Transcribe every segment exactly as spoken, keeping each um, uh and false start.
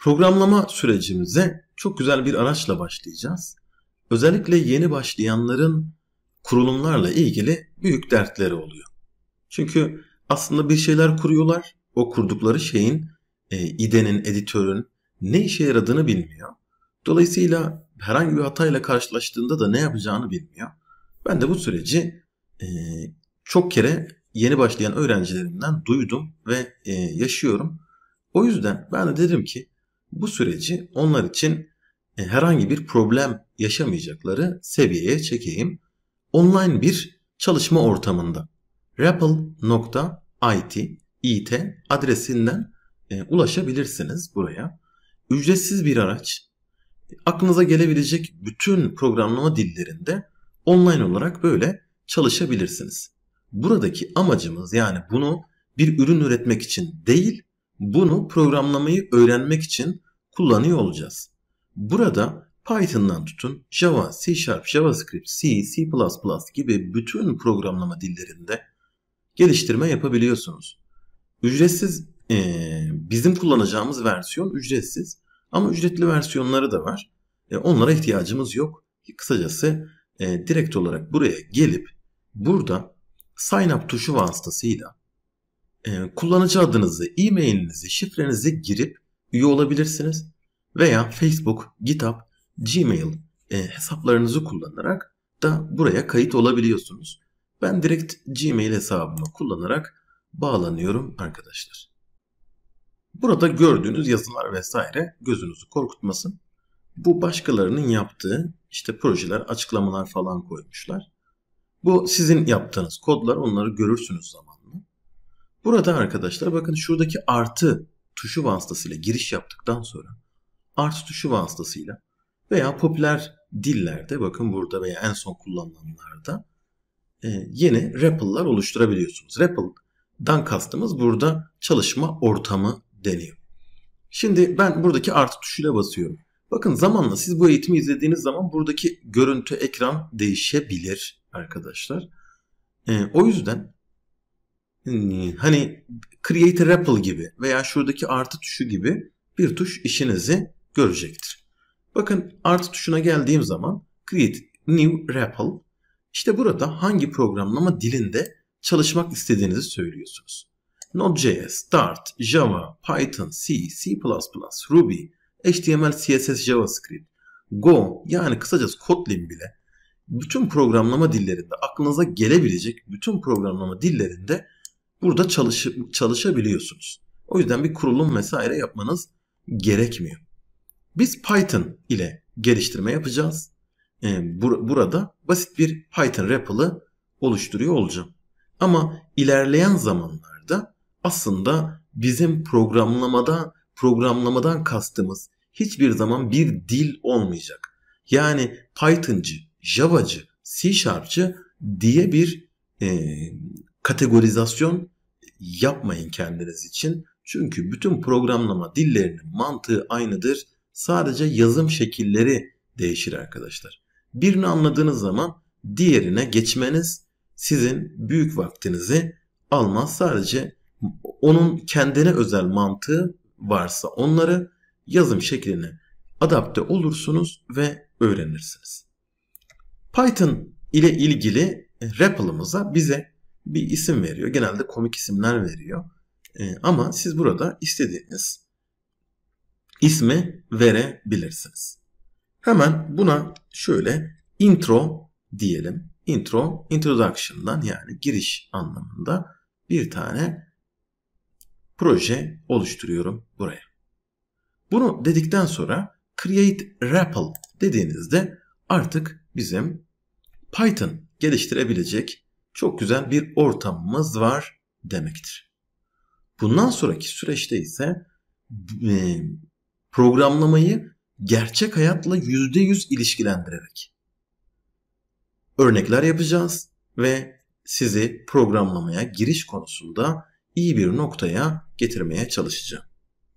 Programlama sürecimize çok güzel bir araçla başlayacağız. Özellikle yeni başlayanların kurulumlarla ilgili büyük dertleri oluyor. Çünkü aslında bir şeyler kuruyorlar. O kurdukları şeyin, e, I D E'nin, editörün ne işe yaradığını bilmiyor. Dolayısıyla herhangi bir hatayla karşılaştığında da ne yapacağını bilmiyor. Ben de bu süreci e, çok kere yeni başlayan öğrencilerimden duydum ve e, yaşıyorum. O yüzden ben de dedim ki bu süreci onlar için e, herhangi bir problem yaşamayacakları seviyeye çekeyim. Online bir çalışma ortamında rapl nokta it adresinden e, ulaşabilirsiniz buraya. Ücretsiz bir araç. Aklınıza gelebilecek bütün programlama dillerinde online olarak böyle çalışabilirsiniz. Buradaki amacımız, yani bunu bir ürün üretmek için değil, bunu programlamayı öğrenmek için kullanıyor olacağız. Burada Python'dan tutun Java, C Sharp, JavaScript, C, C++ gibi bütün programlama dillerinde geliştirme yapabiliyorsunuz. Ücretsiz, ee, bizim kullanacağımız versiyon ücretsiz ama ücretli versiyonları da var. E, onlara ihtiyacımız yok. Kısacası e, direkt olarak buraya gelip burada sign up tuşu vasıtasıyla e, kullanıcı adınızı, e-mailinizi, şifrenizi girip üye olabilirsiniz. Veya Facebook, GitHub, Gmail e, hesaplarınızı kullanarak da buraya kayıt olabiliyorsunuz. Ben direkt Gmail hesabımı kullanarak bağlanıyorum arkadaşlar. Burada gördüğünüz yazılar vesaire gözünüzü korkutmasın. Bu başkalarının yaptığı işte projeler, açıklamalar falan koymuşlar. Bu sizin yaptığınız kodlar, onları görürsünüz zamanla. Burada arkadaşlar bakın şuradaki artı tuşu vasıtasıyla giriş yaptıktan sonra artı tuşu vasıtasıyla veya popüler dillerde bakın burada veya en son kullanılanlarda e, yeni raple'lar oluşturabiliyorsunuz. Raple'dan kastımız burada çalışma ortamı deniyor. Şimdi ben buradaki artı tuşuyla basıyorum. Bakın zamanla siz bu eğitimi izlediğiniz zaman buradaki görüntü, ekran değişebilir arkadaşlar. E, o yüzden hani Create a Rapl gibi veya şuradaki artı tuşu gibi bir tuş işinizi görecektir. Bakın artı tuşuna geldiğim zaman Create New Rapl. İşte burada hangi programlama dilinde çalışmak istediğinizi söylüyorsunuz. Node.js, Dart, Java, Python, C, C++, Ruby, H T M L, C S S, JavaScript, Go, yani kısacası Kotlin bile bütün programlama dillerinde, aklınıza gelebilecek bütün programlama dillerinde burada çalış çalışabiliyorsunuz. O yüzden bir kurulum vesaire yapmanız gerekmiyor. Biz Python ile geliştirme yapacağız. Ee, bur burada basit bir Python REPL'ı oluşturuyor olacağım. Ama ilerleyen zamanlarda aslında bizim programlamada programlamadan kastımız hiçbir zaman bir dil olmayacak. Yani Python'cı, Java'cı, C Sharp'cı diye bir e, kategorizasyon yapmayın kendiniz için. Çünkü bütün programlama dillerinin mantığı aynıdır. Sadece yazım şekilleri değişir arkadaşlar. Birini anladığınız zaman diğerine geçmeniz sizin büyük vaktinizi almaz. Sadece onun kendine özel mantığı varsa onları yazım şekline adapte olursunuz ve öğrenirsiniz. Python ile ilgili REPL'ımıza bize bir isim veriyor. Genelde komik isimler veriyor. Ee, ama siz burada istediğiniz ismi verebilirsiniz. Hemen buna şöyle intro diyelim. Intro, introduction'dan, yani giriş anlamında bir tane proje oluşturuyorum buraya. Bunu dedikten sonra create rapl dediğinizde artık bizim Python geliştirebilecek çok güzel bir ortamımız var demektir. Bundan sonraki süreçte ise e, programlamayı gerçek hayatla yüzde yüz ilişkilendirerek örnekler yapacağız ve sizi programlamaya giriş konusunda iyi bir noktaya getirmeye çalışacağım.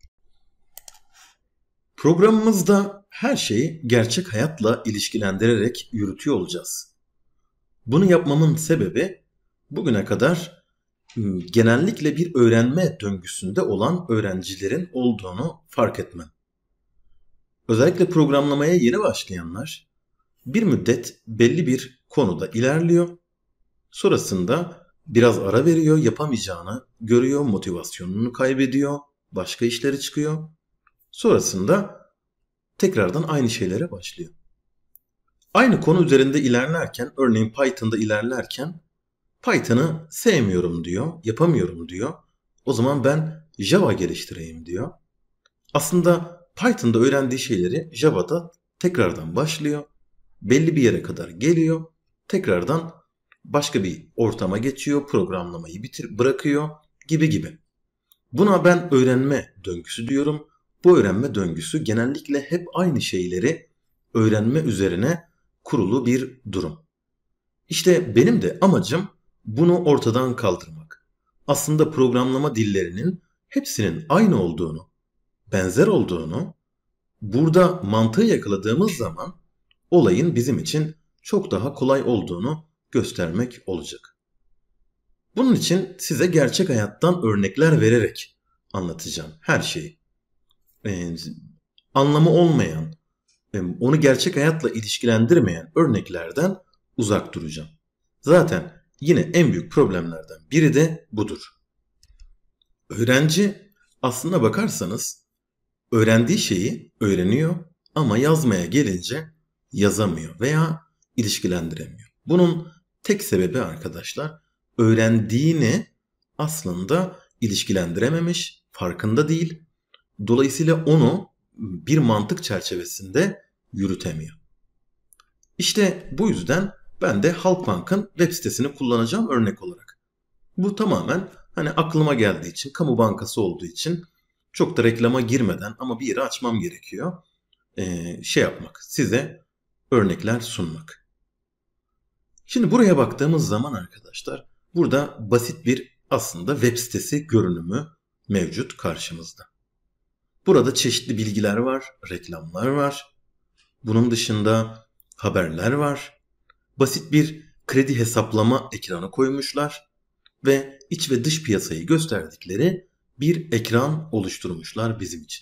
Programımızda her şeyi gerçek hayatla ilişkilendirerek yürütüyor olacağız. Bunu yapmamın sebebi bugüne kadar genellikle bir öğrenme döngüsünde olan öğrencilerin olduğunu fark etmem. Özellikle programlamaya yeni başlayanlar bir müddet belli bir konuda ilerliyor. Sonrasında biraz ara veriyor, yapamayacağını görüyor, motivasyonunu kaybediyor, başka işlere çıkıyor. Sonrasında tekrardan aynı şeylere başlıyor. Aynı konu üzerinde ilerlerken, örneğin Python'da ilerlerken Python'ı sevmiyorum diyor, yapamıyorum diyor. O zaman ben Java geliştireyim diyor. Aslında Python'da öğrendiği şeyleri Java'da tekrardan başlıyor. Belli bir yere kadar geliyor. Tekrardan başka bir ortama geçiyor, programlamayı bitir bırakıyor gibi gibi. Buna ben öğrenme döngüsü diyorum. Bu öğrenme döngüsü genellikle hep aynı şeyleri öğrenme üzerine kurulu bir durum. İşte benim de amacım bunu ortadan kaldırmak. Aslında programlama dillerinin hepsinin aynı olduğunu, benzer olduğunu, burada mantığı yakaladığımız zaman olayın bizim için çok daha kolay olduğunu göstermek olacak. Bunun için size gerçek hayattan örnekler vererek anlatacağım her şeyi. Ee, anlamı olmayan, onu gerçek hayatla ilişkilendirmeyen örneklerden uzak duracağım. Zaten yine en büyük problemlerden biri de budur. Öğrenci aslına bakarsanız öğrendiği şeyi öğreniyor ama yazmaya gelince yazamıyor veya ilişkilendiremiyor. Bunun tek sebebi arkadaşlar öğrendiğini aslında ilişkilendirememiş, farkında değil. Dolayısıyla onu bir mantık çerçevesinde yürütemiyor. İşte bu yüzden ben de Halkbank'ın web sitesini kullanacağım örnek olarak. Bu tamamen hani aklıma geldiği için, kamu bankası olduğu için çok da reklama girmeden ama bir yeri açmam gerekiyor. Ee, şey yapmak, size örnekler sunmak. Şimdi buraya baktığımız zaman arkadaşlar, burada basit bir aslında web sitesi görünümü mevcut karşımızda. Burada çeşitli bilgiler var, reklamlar var. Bunun dışında haberler var. Basit bir kredi hesaplama ekranı koymuşlar ve iç ve dış piyasayı gösterdikleri bir ekran oluşturmuşlar bizim için.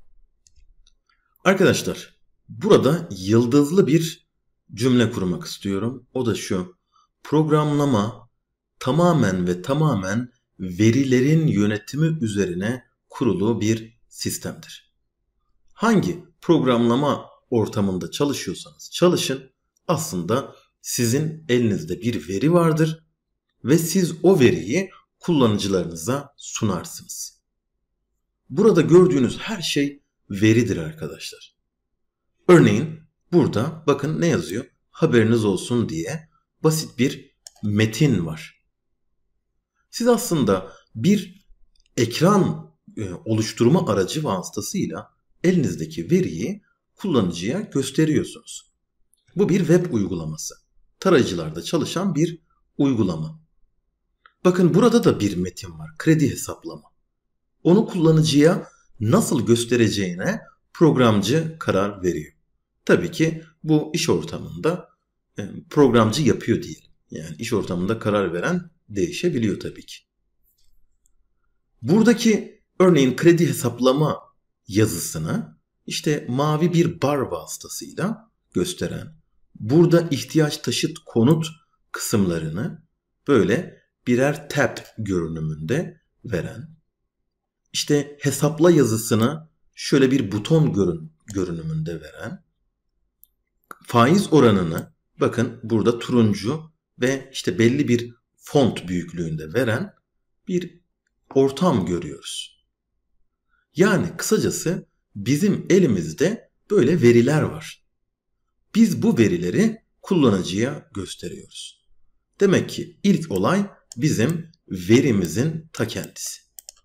Arkadaşlar, burada yıldızlı bir cümle kurmak istiyorum. O da şu: programlama tamamen ve tamamen verilerin yönetimi üzerine kurulu bir sistemdir. Hangi programlama ortamında çalışıyorsanız çalışın, aslında sizin elinizde bir veri vardır ve siz o veriyi kullanıcılarınıza sunarsınız. Burada gördüğünüz her şey veridir arkadaşlar. Örneğin burada bakın ne yazıyor? Haberiniz olsun diye basit bir metin var. Siz aslında bir ekran oluşturma aracı vasıtasıyla elinizdeki veriyi kullanıcıya gösteriyorsunuz. Bu bir web uygulaması. Tarayıcılarda çalışan bir uygulama. Bakın burada da bir metin var. Kredi hesaplama. Onu kullanıcıya nasıl göstereceğine programcı karar veriyor. Tabii ki bu iş ortamında programcı yapıyor diyelim. Yani iş ortamında karar veren değişebiliyor tabii ki. Buradaki örneğin kredi hesaplama yazısını işte mavi bir bar vasıtasıyla gösteren, burada ihtiyaç taşıt konut kısımlarını böyle birer tab görünümünde veren, işte hesapla yazısını şöyle bir buton görün, görünümünde veren, faiz oranını bakın burada turuncu ve işte belli bir font büyüklüğünde veren bir ortam görüyoruz. Yani kısacası bizim elimizde böyle veriler var. Biz bu verileri kullanıcıya gösteriyoruz. Demek ki ilk olay bizim verimizin ta kendisi.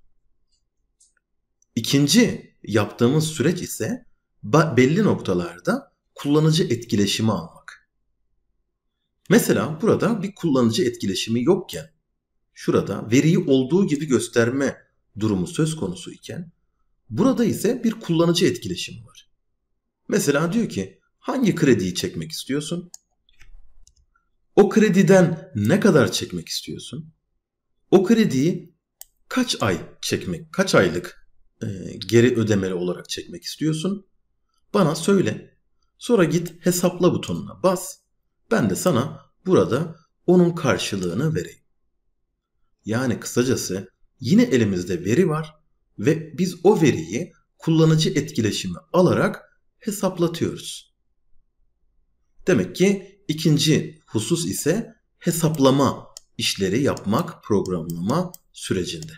İkinci yaptığımız süreç ise belli noktalarda kullanıcı etkileşimi almak. Mesela burada bir kullanıcı etkileşimi yokken, şurada veriyi olduğu gibi gösterme durumu söz konusu iken, burada ise bir kullanıcı etkileşimi var. Mesela diyor ki hangi krediyi çekmek istiyorsun? O krediden ne kadar çekmek istiyorsun? O krediyi kaç ay çekmek, kaç aylık e, geri ödemeli olarak çekmek istiyorsun? Bana söyle. Sonra git hesapla butonuna bas. Ben de sana burada onun karşılığını vereyim. Yani kısacası yine elimizde veri var ve biz o veriyi kullanıcı etkileşimi alarak hesaplatıyoruz. Demek ki ikinci husus ise hesaplama işleri yapmak programlama sürecinde.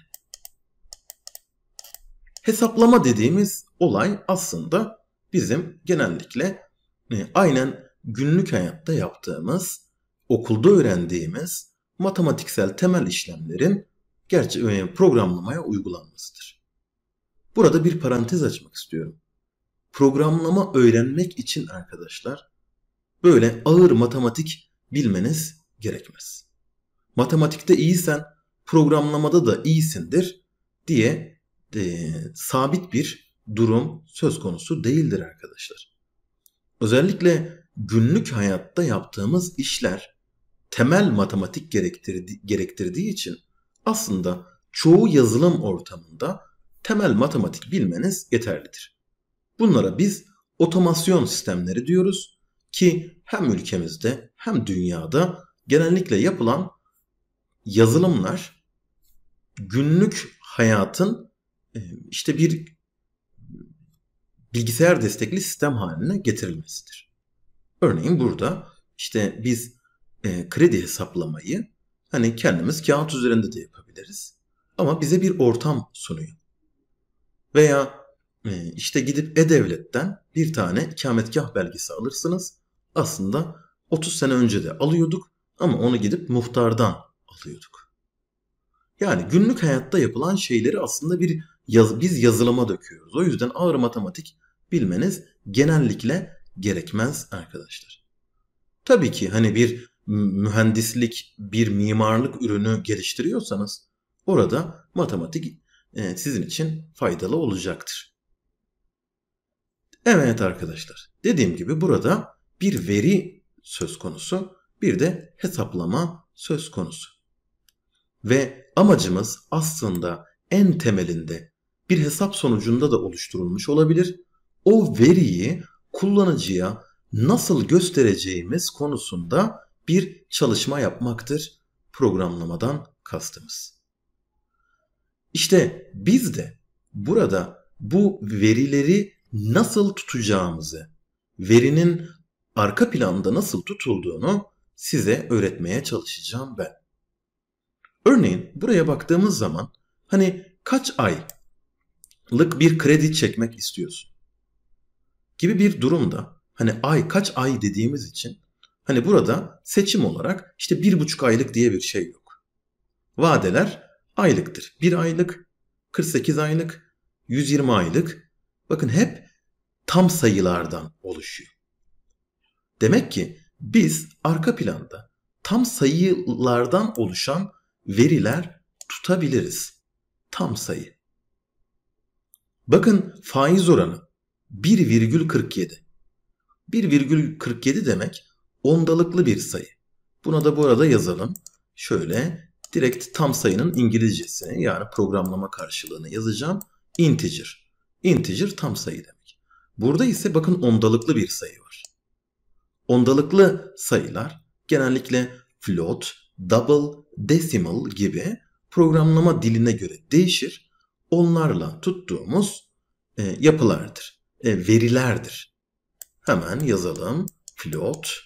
Hesaplama dediğimiz olay aslında bizim genellikle e, aynen günlük hayatta yaptığımız, okulda öğrendiğimiz matematiksel temel işlemlerin gerçi e, programlamaya uygulanmasıdır. Burada bir parantez açmak istiyorum. Programlama öğrenmek için arkadaşlar böyle ağır matematik bilmeniz gerekmez. Matematikte iyisen programlamada da iyisindir diye e, sabit bir durum söz konusu değildir arkadaşlar. Özellikle günlük hayatta yaptığımız işler temel matematik gerektirdi, gerektirdiği için aslında çoğu yazılım ortamında temel matematik bilmeniz yeterlidir. Bunlara biz otomasyon sistemleri diyoruz ki hem ülkemizde hem dünyada genellikle yapılan yazılımlar günlük hayatın işte bir bilgisayar destekli sistem haline getirilmesidir. Örneğin burada işte biz e, kredi hesaplamayı hani kendimiz kağıt üzerinde de yapabiliriz. Ama bize bir ortam sunuyor. Veya e, işte gidip E-Devlet'ten bir tane ikametgah belgesi alırsınız. Aslında otuz sene önce de alıyorduk ama onu gidip muhtardan alıyorduk. Yani günlük hayatta yapılan şeyleri aslında bir yaz, biz yazılıma döküyoruz. O yüzden ağır matematik bilmeniz genellikle gerekmez arkadaşlar. Tabii ki hani bir mühendislik, bir mimarlık ürünü geliştiriyorsanız orada matematik e, sizin için faydalı olacaktır. Evet arkadaşlar, dediğim gibi burada bir veri söz konusu, bir de hesaplama söz konusu. Ve amacımız aslında en temelinde bir hesap sonucunda da oluşturulmuş olabilir. O veriyi kullanıcıya nasıl göstereceğimiz konusunda bir çalışma yapmaktır programlamadan kastımız. İşte biz de burada bu verileri nasıl tutacağımızı, verinin arka planda nasıl tutulduğunu size öğretmeye çalışacağım ben. Örneğin buraya baktığımız zaman hani kaç aylık bir kredi çekmek istiyorsun gibi bir durumda hani ay kaç ay dediğimiz için hani burada seçim olarak işte bir buçuk aylık diye bir şey yok. Vadeler aylıktır. Bir aylık, kırk sekiz aylık, yüz yirmi aylık. Bakın hep tam sayılardan oluşuyor. Demek ki biz arka planda tam sayılardan oluşan veriler tutabiliriz. Tam sayı. Bakın faiz oranı bir virgül kırk yedi. bir virgül kırk yedi demek ondalıklı bir sayı. Buna da bu arada yazalım. Şöyle direkt tam sayının İngilizcesini yani programlama karşılığını yazacağım. Integer. Integer tam sayı demek. Burada ise bakın ondalıklı bir sayı var. Ondalıklı sayılar genellikle float, double, decimal gibi programlama diline göre değişir. Onlarla tuttuğumuz e, yapılardır, e, verilerdir. Hemen yazalım. Float.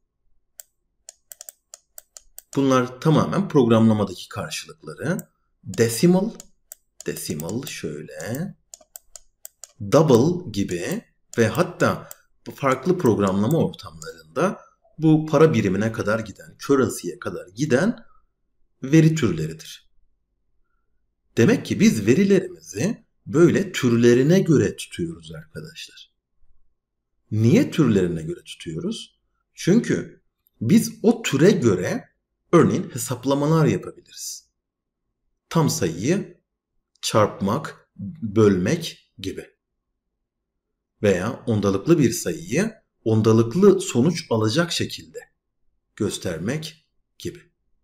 Bunlar tamamen programlamadaki karşılıkları. Decimal, decimal şöyle. Double gibi ve hatta farklı programlama ortamlarında bu para birimine kadar giden, currency'ye kadar giden veri türleridir. Demek ki biz verilerimizi böyle türlerine göre tutuyoruz arkadaşlar. Niye türlerine göre tutuyoruz? Çünkü biz o türe göre örneğin hesaplamalar yapabiliriz. Tam sayıyı çarpmak, bölmek gibi. Veya ondalıklı bir sayıyı ondalıklı sonuç alacak şekilde göstermek gibi.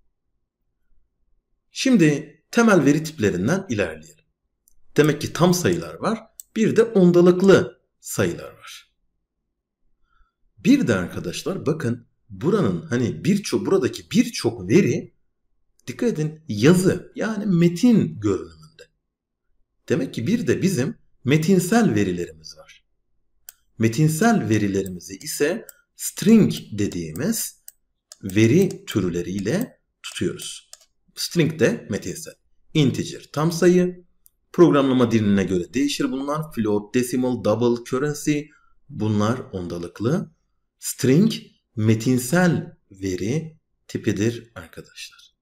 Şimdi temel veri tiplerinden ilerleyelim. Demek ki tam sayılar var, bir de ondalıklı sayılar var. Bir de arkadaşlar bakın buranın hani birçok buradaki birçok veri dikkat edin yazı yani metin görünümünde. Demek ki bir de bizim metinsel verilerimiz var. Metinsel verilerimizi ise string dediğimiz veri türleriyle tutuyoruz. String de metinsel. Integer tam sayı. Programlama diline göre değişir bunlar. Float, decimal, double, currency bunlar ondalıklı. String metinsel veri tipidir arkadaşlar.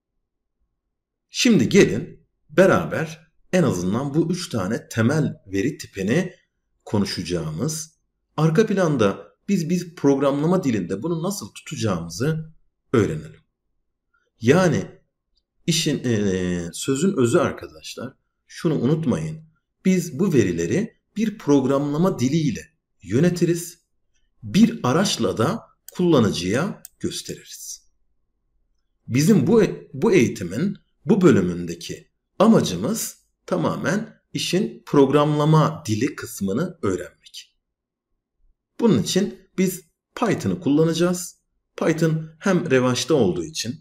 Şimdi gelin beraber en azından bu üç tane temel veri tipini konuşacağımız, arka planda biz bir programlama dilinde bunu nasıl tutacağımızı öğrenelim. Yani işin e, sözün özü arkadaşlar, şunu unutmayın. Biz bu verileri bir programlama diliyle yönetiriz. Bir araçla da kullanıcıya gösteririz. Bizim bu bu eğitimin bu bölümündeki amacımız tamamen işin programlama dili kısmını öğrenmek. Bunun için biz Python'ı kullanacağız. Python hem revaçta olduğu için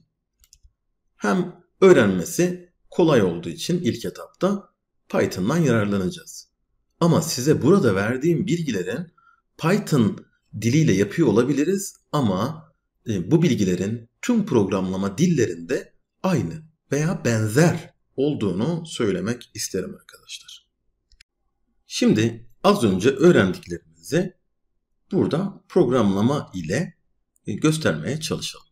hem öğrenmesi kolay olduğu için ilk etapta Python'dan yararlanacağız. Ama size burada verdiğim bilgilerin Python diliyle yapıyor olabiliriz ama e, bu bilgilerin tüm programlama dillerinde aynı veya benzer olduğunu söylemek isterim arkadaşlar. Şimdi az önce öğrendiklerimizi burada programlama ile göstermeye çalışalım.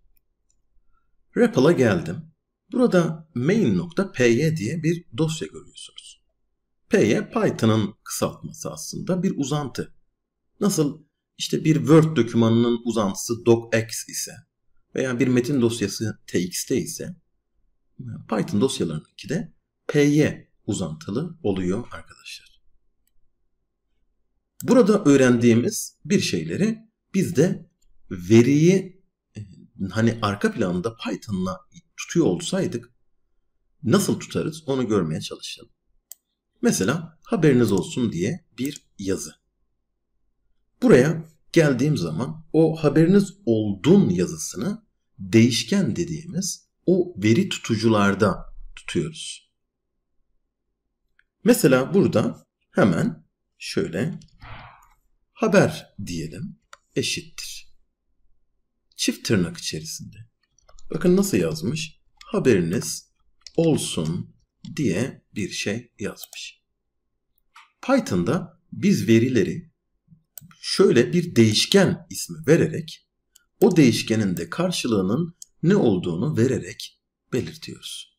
R E P L''a geldim. Burada main.py diye bir dosya görüyorsunuz. Py Python'ın kısaltması aslında bir uzantı. Nasıl işte bir Word dokümanının uzantısı docx ise veya bir metin dosyası txt ise Python dosyalarındaki de py uzantılı oluyor arkadaşlar. Burada öğrendiğimiz bir şeyleri biz de veriyi hani arka planda Python'la tutuyor olsaydık nasıl tutarız onu görmeye çalışalım. Mesela haberiniz olsun diye bir yazı. Buraya geldiğim zaman o haberiniz oldun yazısını değişken dediğimiz o veri tutucularda tutuyoruz. Mesela burada hemen şöyle haber diyelim eşittir. Çift tırnak içerisinde. Bakın nasıl yazmış? Haberiniz olsun diye bir şey yazmış. Python'da biz verileri şöyle bir değişken ismi vererek o değişkenin de karşılığının ne olduğunu vererek belirtiyoruz.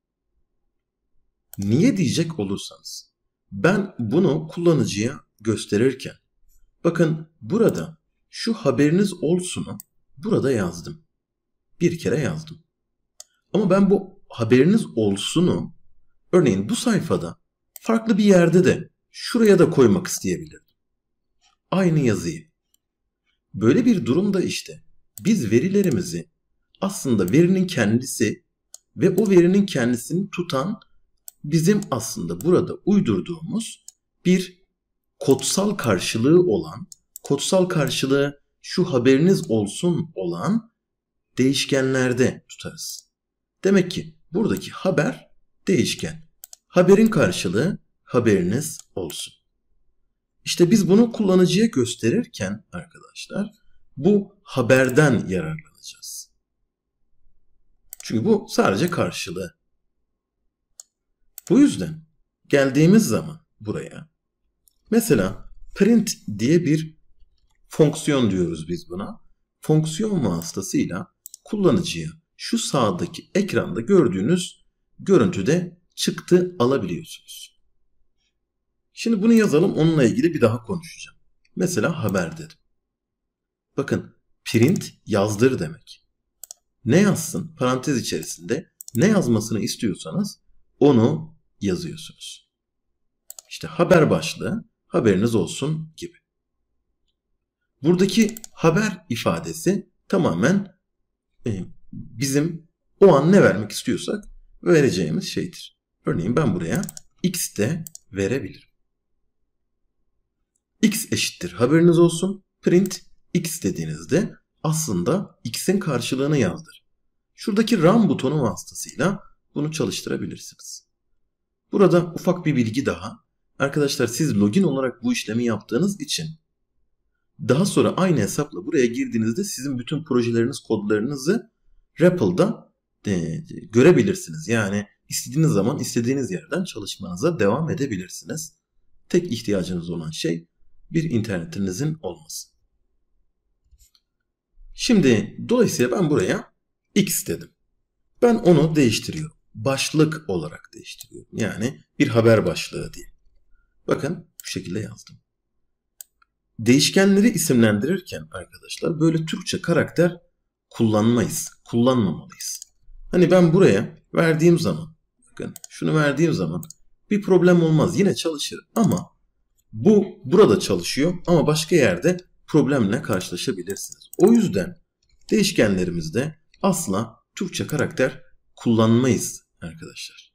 Niye diyecek olursanız ben bunu kullanıcıya gösterirken bakın burada şu haberiniz olsun'u burada yazdım. Bir kere yazdım. Ama ben bu haberiniz olsun'u örneğin bu sayfada farklı bir yerde de şuraya da koymak isteyebilirdim. Aynı yazıyı. Böyle bir durumda işte biz verilerimizi aslında verinin kendisi ve o verinin kendisini tutan bizim aslında burada uydurduğumuz bir kodsal karşılığı olan, kodsal karşılığı şu haberiniz olsun olan değişkenlerde tutarız. Demek ki buradaki haber değişken. Haberin karşılığı haberiniz olsun. İşte biz bunu kullanıcıya gösterirken arkadaşlar bu haberden yararlanacağız. Çünkü bu sadece karşılığı. Bu yüzden geldiğimiz zaman buraya mesela print diye bir fonksiyon diyoruz biz buna. Fonksiyon vasıtasıyla kullanıcıya şu sağdaki ekranda gördüğünüz görüntüde çıktı alabiliyorsunuz. Şimdi bunu yazalım, onunla ilgili bir daha konuşacağım. Mesela haber dedim. Bakın print yazdır demek. Ne yazsın? Parantez içerisinde ne yazmasını istiyorsanız onu yazıyorsunuz. İşte haber başlığı haberiniz olsun gibi. Buradaki haber ifadesi tamamen e, bizim o an ne vermek istiyorsak vereceğimiz şeydir. Örneğin ben buraya x de verebilirim. X eşittir haberiniz olsun. Print X dediğinizde aslında X'in karşılığını yazdır. Şuradaki Run butonu vasıtasıyla bunu çalıştırabilirsiniz. Burada ufak bir bilgi daha. Arkadaşlar siz login olarak bu işlemi yaptığınız için daha sonra aynı hesapla buraya girdiğinizde sizin bütün projeleriniz, kodlarınızı R E P L'da e, görebilirsiniz. Yani istediğiniz zaman istediğiniz yerden çalışmanıza devam edebilirsiniz. Tek ihtiyacınız olan şey bir internetinizin olması. Şimdi dolayısıyla ben buraya X dedim. Ben onu değiştiriyorum. Başlık olarak değiştiriyorum. Yani bir haber başlığı diye. Bakın bu şekilde yazdım. Değişkenleri isimlendirirken arkadaşlar böyle Türkçe karakter kullanmayız. Kullanmamalıyız. Hani ben buraya verdiğim zaman, bakın şunu verdiğim zaman bir problem olmaz. Yine çalışır ama bu burada çalışıyor ama başka yerde problemle karşılaşabilirsiniz. O yüzden değişkenlerimizde asla Türkçe karakter kullanmayız arkadaşlar.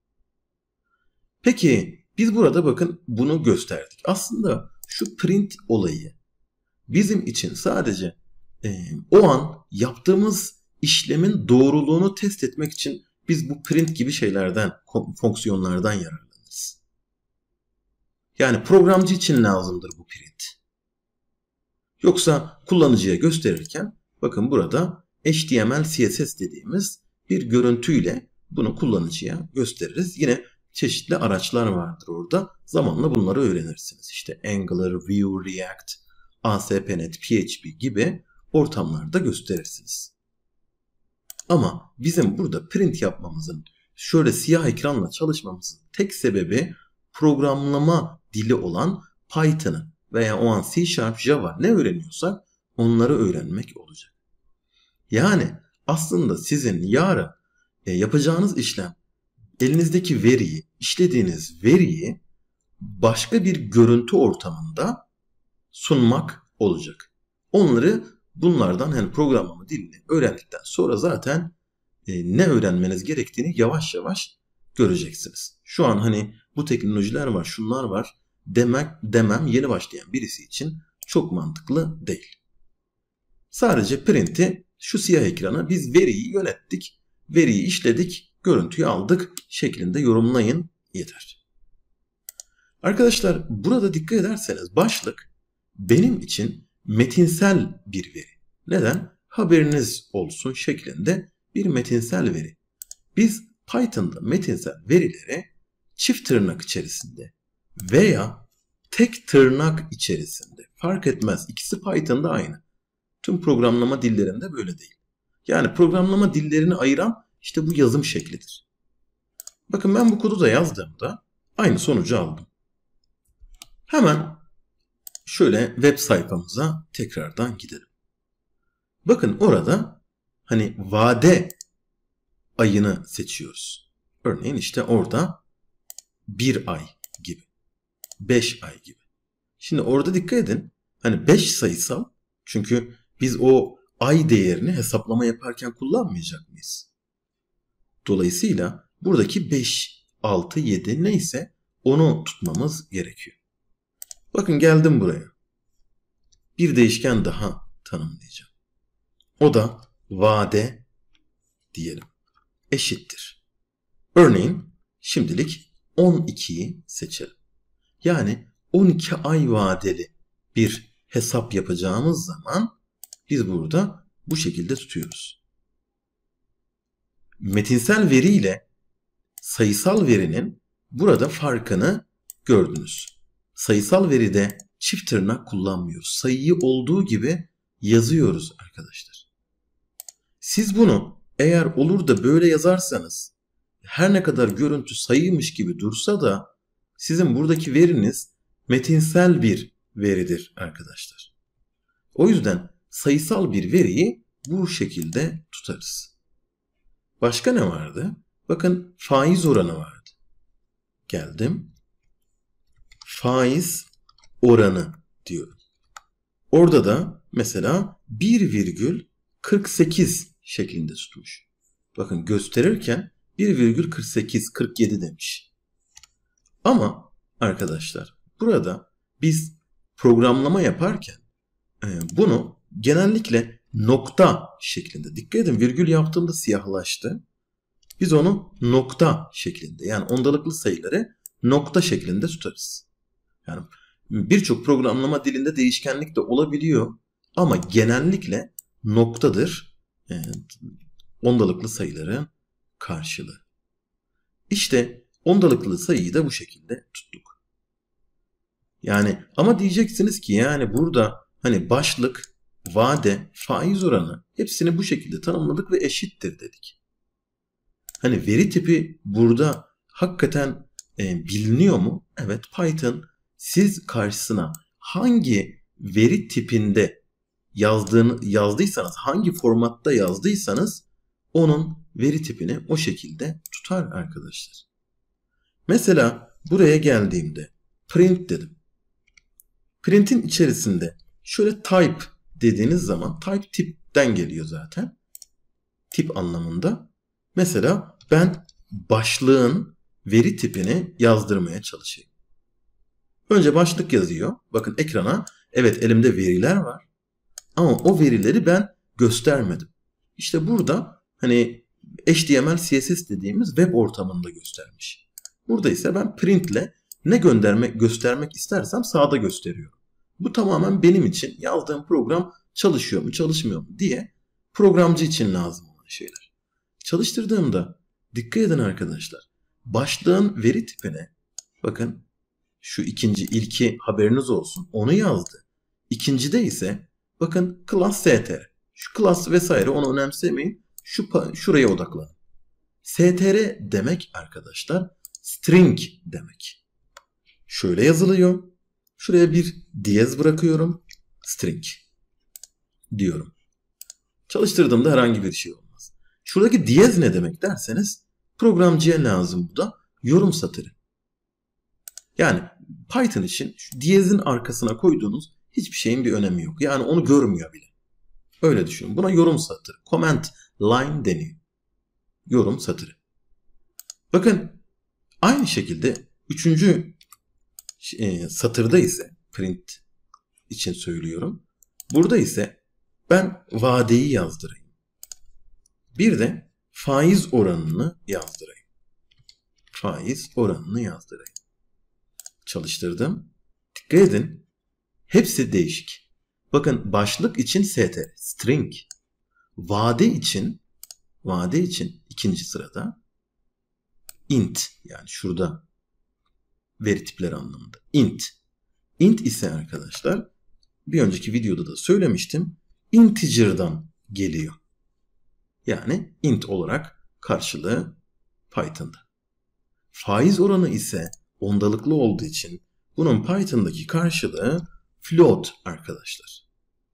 Peki biz burada bakın bunu gösterdik. Aslında şu print olayı bizim için sadece e, o an yaptığımız işlemin doğruluğunu test etmek için biz bu print gibi şeylerden, fonksiyonlardan yararlanırız. Yani programcı için lazımdır bu print. Yoksa kullanıcıya gösterirken bakın burada H T M L C S S dediğimiz bir görüntüyle bunu kullanıcıya gösteririz. Yine çeşitli araçlar vardır orada. Zamanla bunları öğrenirsiniz. İşte Angular, Vue, React, A S P nokta net, P H P gibi ortamlarda gösterirsiniz. Ama bizim burada print yapmamızın, şöyle siyah ekranla çalışmamızın tek sebebi programlama dili olan Python'ı veya o an C Sharp, Java ne öğreniyorsak onları öğrenmek olacak. Yani aslında sizin yarın e, yapacağınız işlem elinizdeki veriyi, işlediğiniz veriyi başka bir görüntü ortamında sunmak olacak. Onları bunlardan hani programlama dilini öğrendikten sonra zaten e, ne öğrenmeniz gerektiğini yavaş yavaş göreceksiniz. Şu an hani bu teknolojiler var, şunlar var demek demem yeni başlayan birisi için çok mantıklı değil. Sadece print'i, şu siyah ekrana biz veriyi yönettik, veriyi işledik, görüntüyü aldık şeklinde yorumlayın yeter. Arkadaşlar burada dikkat ederseniz başlık benim için metinsel bir veri. Neden? Haberiniz olsun şeklinde bir metinsel veri. Biz Python'da metinsel verileri çift tırnak içerisinde veya tek tırnak içerisinde fark etmez. İkisi Python'da aynı. Tüm programlama dillerinde böyle değil. Yani programlama dillerini ayıran işte bu yazım şeklidir. Bakın ben bu kodu da yazdığımda aynı sonucu aldım. Hemen şöyle web sayfamıza tekrardan gidelim. Bakın orada hani vade ayını seçiyoruz. Örneğin işte orada bir ay gibi, beş ay gibi. Şimdi orada dikkat edin. Hani beş sayısal, çünkü biz o ay değerini hesaplama yaparken kullanmayacak mıyız? Dolayısıyla buradaki beş, altı, yedi neyse onu tutmamız gerekiyor. Bakın geldim buraya. Bir değişken daha tanımlayacağım. O da vade diyelim. Eşittir. Örneğin şimdilik on ikiyi seçelim. Yani on iki ay vadeli bir hesap yapacağımız zaman biz burada bu şekilde tutuyoruz. Metinsel veri ile sayısal verinin burada farkını gördünüz. Sayısal veride çift tırnak kullanmıyoruz. Sayıyı olduğu gibi yazıyoruz arkadaşlar. Siz bunu eğer olur da böyle yazarsanız her ne kadar görüntü sayıymış gibi dursa da sizin buradaki veriniz metinsel bir veridir arkadaşlar. O yüzden sayısal bir veriyi bu şekilde tutarız. Başka ne vardı? Bakın faiz oranı vardı. Geldim. Faiz oranı diyorum. Orada da mesela bir virgül kırk sekiz şeklinde tutmuş. Bakın gösterirken bir virgül kırk sekiz kırk yedi demiş. Ama arkadaşlar burada biz programlama yaparken e, bunu genellikle nokta şeklinde. Dikkat edin, virgül yaptığımda siyahlaştı. Biz onu nokta şeklinde, yani ondalıklı sayıları nokta şeklinde tutarız. Yani birçok programlama dilinde değişkenlik de olabiliyor ama genellikle noktadır e, ondalıklı sayıların karşılığı. İşte ondalıklı sayıyı da bu şekilde tuttuk. Yani ama diyeceksiniz ki yani burada hani başlık, vade, faiz oranı hepsini bu şekilde tanımladık ve eşittir dedik. Hani veri tipi burada hakikaten e, biliniyor mu? Evet, Python siz karşısına hangi veri tipinde yazdığını, yazdıysanız, hangi formatta yazdıysanız onun veri tipini o şekilde tutar arkadaşlar. Mesela buraya geldiğimde print dedim. Print'in içerisinde şöyle type dediğiniz zaman type tipten geliyor zaten. Tip anlamında. Mesela ben başlığın veri tipini yazdırmaya çalışayım. Önce başlık yazıyor. Bakın ekrana, evet elimde veriler var. Ama o verileri ben göstermedim. İşte burada hani H T M L C S S dediğimiz web ortamında göstermiş. Burada ise ben printle ne göndermek, göstermek istersem sağda gösteriyorum. Bu tamamen benim için yazdığım program çalışıyor mu çalışmıyor mu diye programcı için lazım olan şeyler. Çalıştırdığımda dikkat edin arkadaşlar. Başlığın veri tipine bakın, şu ikinci ilki haberiniz olsun, onu yazdı. İkincide ise bakın class str. Şu class vesaire onu önemsemeyin. Şu şuraya odaklanın. str demek arkadaşlar string demek. Şöyle yazılıyor. Şuraya bir diyez bırakıyorum. String diyorum. Çalıştırdığımda herhangi bir şey olmaz. Şuradaki diyez ne demek derseniz programcıya lazım bu da yorum satırı. Yani Python için şu diyezin arkasına koyduğunuz hiçbir şeyin bir önemi yok. Yani onu görmüyor bile. Öyle düşünün. Buna yorum satırı, comment line deniyor. Yorum satırı. Bakın aynı şekilde üçüncü e, satırda ise print için söylüyorum. Burada ise ben vadeyi yazdırayım. Bir de faiz oranını yazdırayım. Faiz oranını yazdırayım. Çalıştırdım. Dikkat edin. Hepsi değişik. Bakın başlık için str, string. Vade için, vade için ikinci sırada int, yani şurada veri tipleri anlamında int. Int ise arkadaşlar bir önceki videoda da söylemiştim. Integer'dan geliyor. Yani int olarak karşılığı Python'da. Faiz oranı ise ondalıklı olduğu için bunun Python'daki karşılığı float arkadaşlar.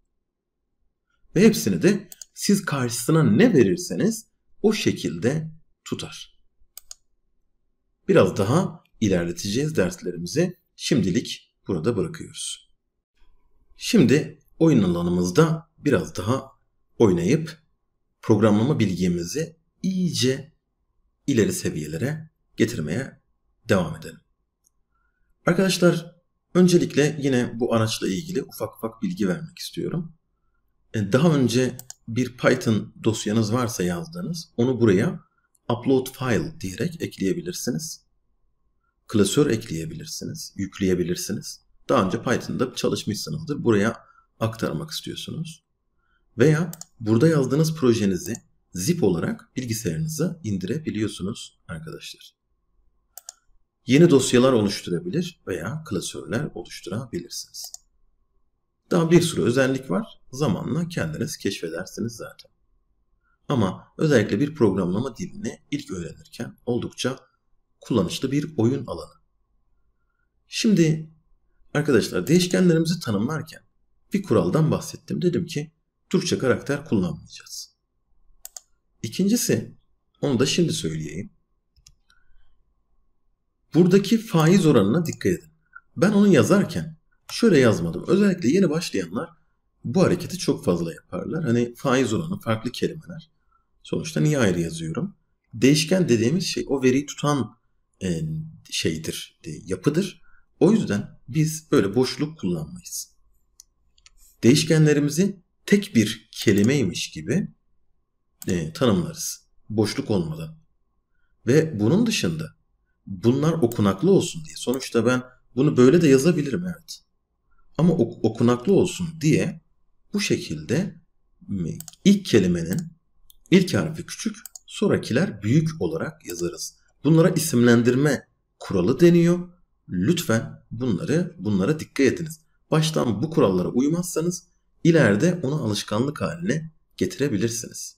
Ve hepsini de siz karşısına ne verirseniz o şekilde tutar. Biraz daha ilerleteceğiz derslerimizi. Şimdilik burada bırakıyoruz. Şimdi oyun alanımızda biraz daha oynayıp programlama bilgimizi iyice ileri seviyelere getirmeye devam edelim. Arkadaşlar öncelikle yine bu araçla ilgili ufak ufak bilgi vermek istiyorum. Daha önce bir Python dosyanız varsa yazdığınız, onu buraya upload file diyerek ekleyebilirsiniz. Klasör ekleyebilirsiniz, yükleyebilirsiniz. Daha önce Python'da çalışmışsınızdır. Buraya aktarmak istiyorsunuz. Veya burada yazdığınız projenizi zip olarak bilgisayarınıza indirebiliyorsunuz arkadaşlar. Yeni dosyalar oluşturabilir veya klasörler oluşturabilirsiniz. Daha bir sürü özellik var. Zamanla kendiniz keşfedersiniz zaten. Ama özellikle bir programlama dilini ilk öğrenirken oldukça kullanışlı bir oyun alanı. Şimdi arkadaşlar değişkenlerimizi tanımlarken bir kuraldan bahsettim. Dedim ki Türkçe karakter kullanmayacağız. İkincisi, onu da şimdi söyleyeyim. Buradaki faiz oranına dikkat edin. Ben onu yazarken şöyle yazmadım. Özellikle yeni başlayanlar bu hareketi çok fazla yaparlar. Hani faiz oranı, farklı kelimeler. Sonuçta niye ayrı yazıyorum? Değişken dediğimiz şey o veriyi tutan e, şeydir, yapıdır. O yüzden biz böyle boşluk kullanmayız. değişkenlerimizi tek bir kelimeymiş gibi e, tanımlarız. Boşluk olmadan. Ve bunun dışında bunlar okunaklı olsun diye. Sonuçta ben bunu böyle de yazabilirim, evet. Ama ok- okunaklı olsun diye bu şekilde ilk kelimenin ilk harfi küçük, sonrakiler büyük olarak yazarız. Bunlara isimlendirme kuralı deniyor. Lütfen bunları bunlara dikkat ediniz. Baştan bu kurallara uymazsanız ileride onu alışkanlık haline getirebilirsiniz.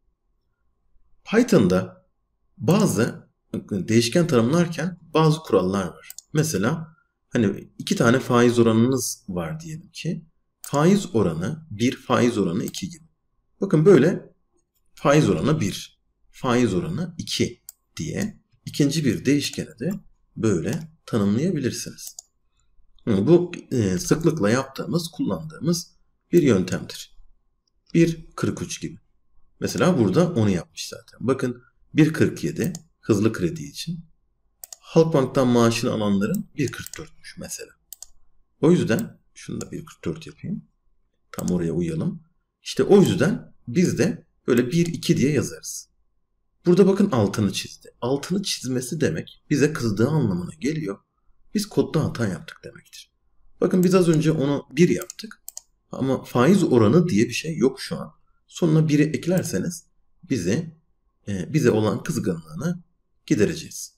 Python'da bazı değişken tanımlarken bazı kurallar var. Mesela hani iki tane faiz oranınız var diyelim ki. Faiz oranı bir, faiz oranı iki gibi. Bakın böyle faiz oranı bir, faiz oranı iki diye ikinci bir değişkeni de böyle tanımlayabilirsiniz. Bu e, sıklıkla yaptığımız, kullandığımız bir yöntemdir. bir kırk üç gibi. Mesela burada onu yapmış zaten. Bakın bir kırk yedi hızlı kredi için. Halkbank'tan maaşını alanların bir kırk dörtmüş mesela. O yüzden şunu da bir kırk dört yapayım. Tam oraya uyalım. İşte o yüzden biz de böyle bir iki diye yazarız. Burada bakın altını çizdi. Altını çizmesi demek bize kızdığı anlamına geliyor. Biz kodda hata yaptık demektir. Bakın biz az önce onu bir yaptık. Ama faiz oranı diye bir şey yok şu an. Sonuna biri eklerseniz bize e, bize olan kızgınlığını gidereceğiz.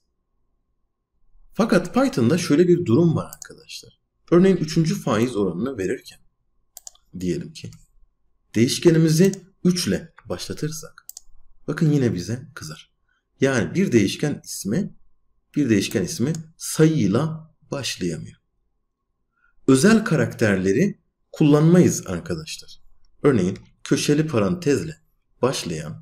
Fakat Python'da şöyle bir durum var arkadaşlar. Örneğin üçüncü faiz oranını verirken diyelim ki değişkenimizi üç ile başlatırsak bakın yine bize kızar. Yani bir değişken ismi bir değişken ismi sayıyla başlayamıyor. Özel karakterleri kullanmayız arkadaşlar. Örneğin köşeli parantezle başlayan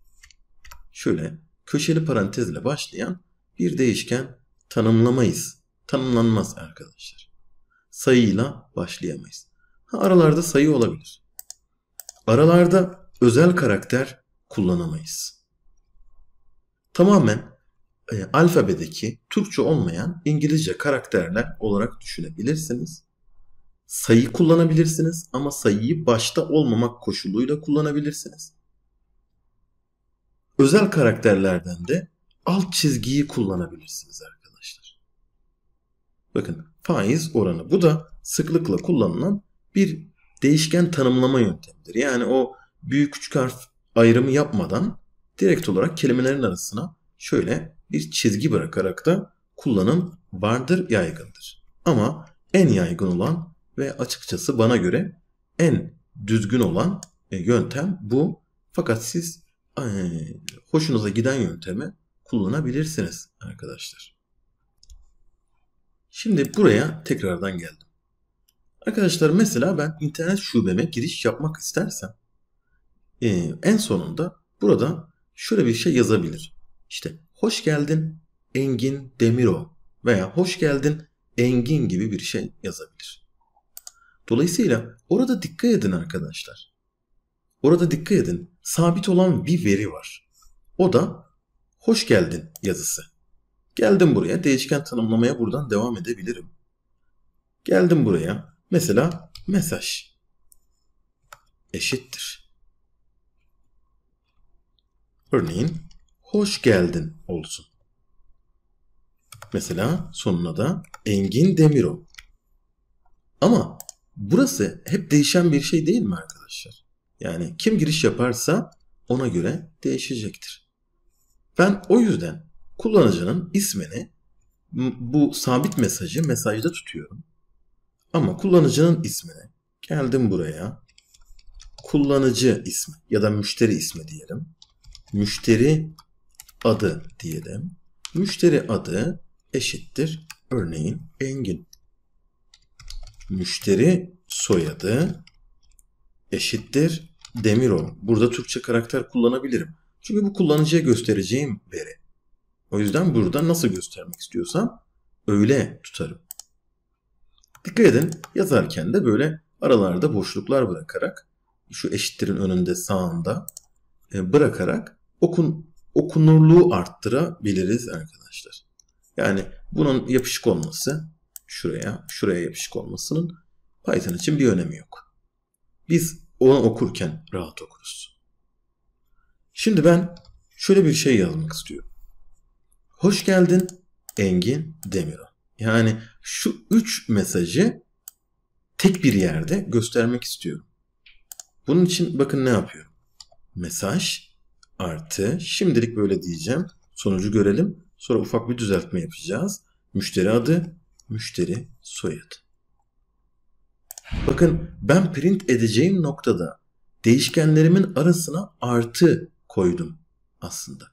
şöyle köşeli parantezle başlayan bir değişken tanımlamayız. Tanımlanmaz arkadaşlar. Sayıyla başlayamayız. Ha, aralarda sayı olabilir. Aralarda özel karakter kullanamayız. Tamamen e, alfabedeki Türkçe olmayan İngilizce karakterler olarak düşünebilirsiniz. Sayı kullanabilirsiniz ama sayıyı başta olmamak koşuluyla kullanabilirsiniz. Özel karakterlerden de alt çizgiyi kullanabilirsiniz arkadaşlar. Bakın faiz oranı. Bu da sıklıkla kullanılan bir değişken tanımlama yöntemidir. Yani o büyük küçük harf ayrımı yapmadan direkt olarak kelimelerin arasına şöyle bir çizgi bırakarak da kullanım vardır, yaygındır. Ama en yaygın olan ve açıkçası bana göre en düzgün olan yöntem bu. Fakat siz e, hoşunuza giden yöntemi kullanabilirsiniz arkadaşlar. Şimdi buraya tekrardan geldim. Arkadaşlar mesela ben internet şubeme giriş yapmak istersem e, en sonunda burada şöyle bir şey yazabilir. İşte hoş geldin Engin Demiro veya hoş geldin Engin gibi bir şey yazabilir. Dolayısıyla orada dikkat edin arkadaşlar. Orada dikkat edin. Sabit olan bir veri var. O da hoş geldin yazısı. Geldim buraya. Değişken tanımlamaya buradan devam edebilirim. Geldim buraya. Mesela mesaj eşittir. Örneğin hoş geldin olsun. Mesela sonuna da Engin Demiro. Ama burası hep değişen bir şey değil mi arkadaşlar? Yani kim giriş yaparsa ona göre değişecektir. Ben o yüzden kullanıcının ismini bu sabit mesajı mesajda tutuyorum. Ama kullanıcının ismini geldim buraya kullanıcı ismi ya da müşteri ismi diyelim. Müşteri adı diyelim. Müşteri adı eşittir. Örneğin Engin. Müşteri soyadı eşittir Demiro. Burada Türkçe karakter kullanabilirim. Çünkü bu kullanıcıya göstereceğim veri. O yüzden burada nasıl göstermek istiyorsam öyle tutarım. Dikkat edin yazarken de böyle aralarda boşluklar bırakarak şu eşittirin önünde sağında bırakarak okun, okunurluğu arttırabiliriz arkadaşlar. Yani bunun yapışık olması şuraya, şuraya yapışık olmasının Python için bir önemi yok. Biz onu okurken rahat okuruz. Şimdi ben şöyle bir şey yazmak istiyorum. Hoş geldin Engin Demirol. Yani şu üç mesajı tek bir yerde göstermek istiyorum. Bunun için bakın ne yapıyorum. Mesaj artı, şimdilik böyle diyeceğim. Sonucu görelim. Sonra ufak bir düzeltme yapacağız. Müşteri adı, müşteri soyadı. Bakın ben print edeceğim noktada değişkenlerimin arasına artı koydum aslında.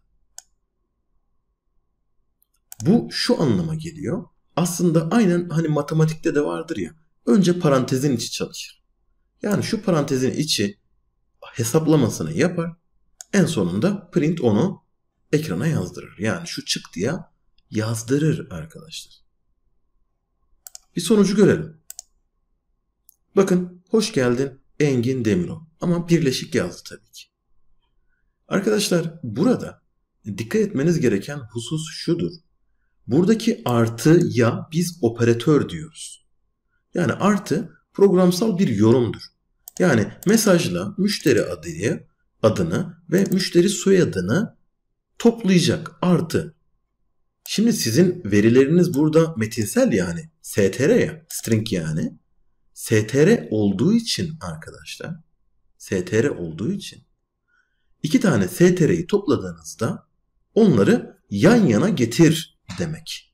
Bu şu anlama geliyor. Aslında aynen hani matematikte de vardır ya. Önce parantezin içi çalışır. Yani şu parantezin içi hesaplamasını yapar. En sonunda print onu ekrana yazdırır. Yani şu çıktıya yazdırır arkadaşlar. Bir sonucu görelim. Bakın hoş geldin Engin Demirol. Ama birleşik yazdı tabii ki. Arkadaşlar burada dikkat etmeniz gereken husus şudur. Buradaki artıya biz operatör diyoruz. Yani artı programsal bir yorumdur. Yani mesajla müşteri adıyı, adını ve müşteri soyadını toplayacak artı. Şimdi sizin verileriniz burada metinsel yani S T R ya, string yani. S T R olduğu için arkadaşlar, S T R olduğu için iki tane S T R'yi topladığınızda onları yan yana getir demek.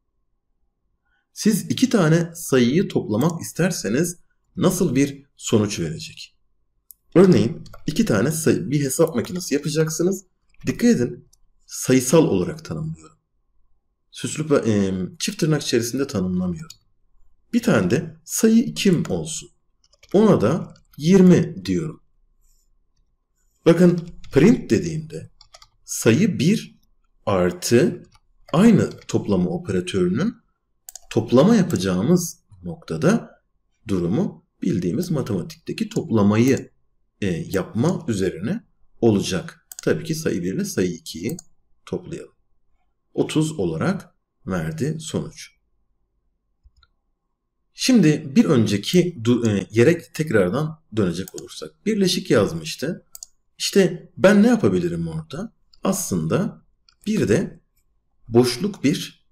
Siz iki tane sayıyı toplamak isterseniz nasıl bir sonuç verecek? Örneğin iki tane sayı, bir hesap makinesi yapacaksınız. Dikkat edin, sayısal olarak tanımlıyorum. Süslü e, çift tırnak içerisinde tanımlamıyorum. Bir tane de sayı kim olsun. Ona da yirmi diyorum. Bakın print dediğimde sayı bir artı aynı toplama operatörünün toplama yapacağımız noktada durumu bildiğimiz matematikteki toplamayı e, yapma üzerine olacak. Tabii ki sayı bir ile sayı ikiyi toplayalım. otuz olarak verdi sonuç. Şimdi bir önceki yere tekrardan dönecek olursak. Birleşik yazmıştı. İşte ben ne yapabilirim orada? Aslında bir de boşluk bir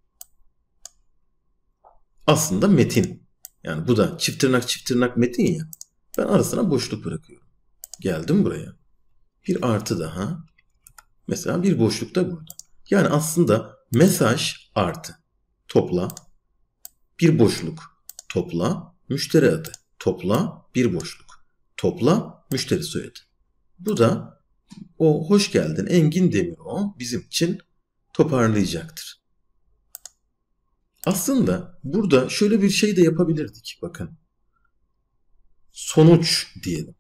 aslında metin. Yani bu da çift tırnak çift tırnak metin ya. Ben arasına boşluk bırakıyorum. Geldim buraya. Bir artı daha. Mesela bir boşluk da burada. Yani aslında mesaj artı topla bir boşluk topla müşteri adı topla bir boşluk topla müşteri soyadı. Bu da o hoş geldin Engin Demirol bizim için toparlayacaktır. Aslında burada şöyle bir şey de yapabilirdik. Bakın. Sonuç diyelim.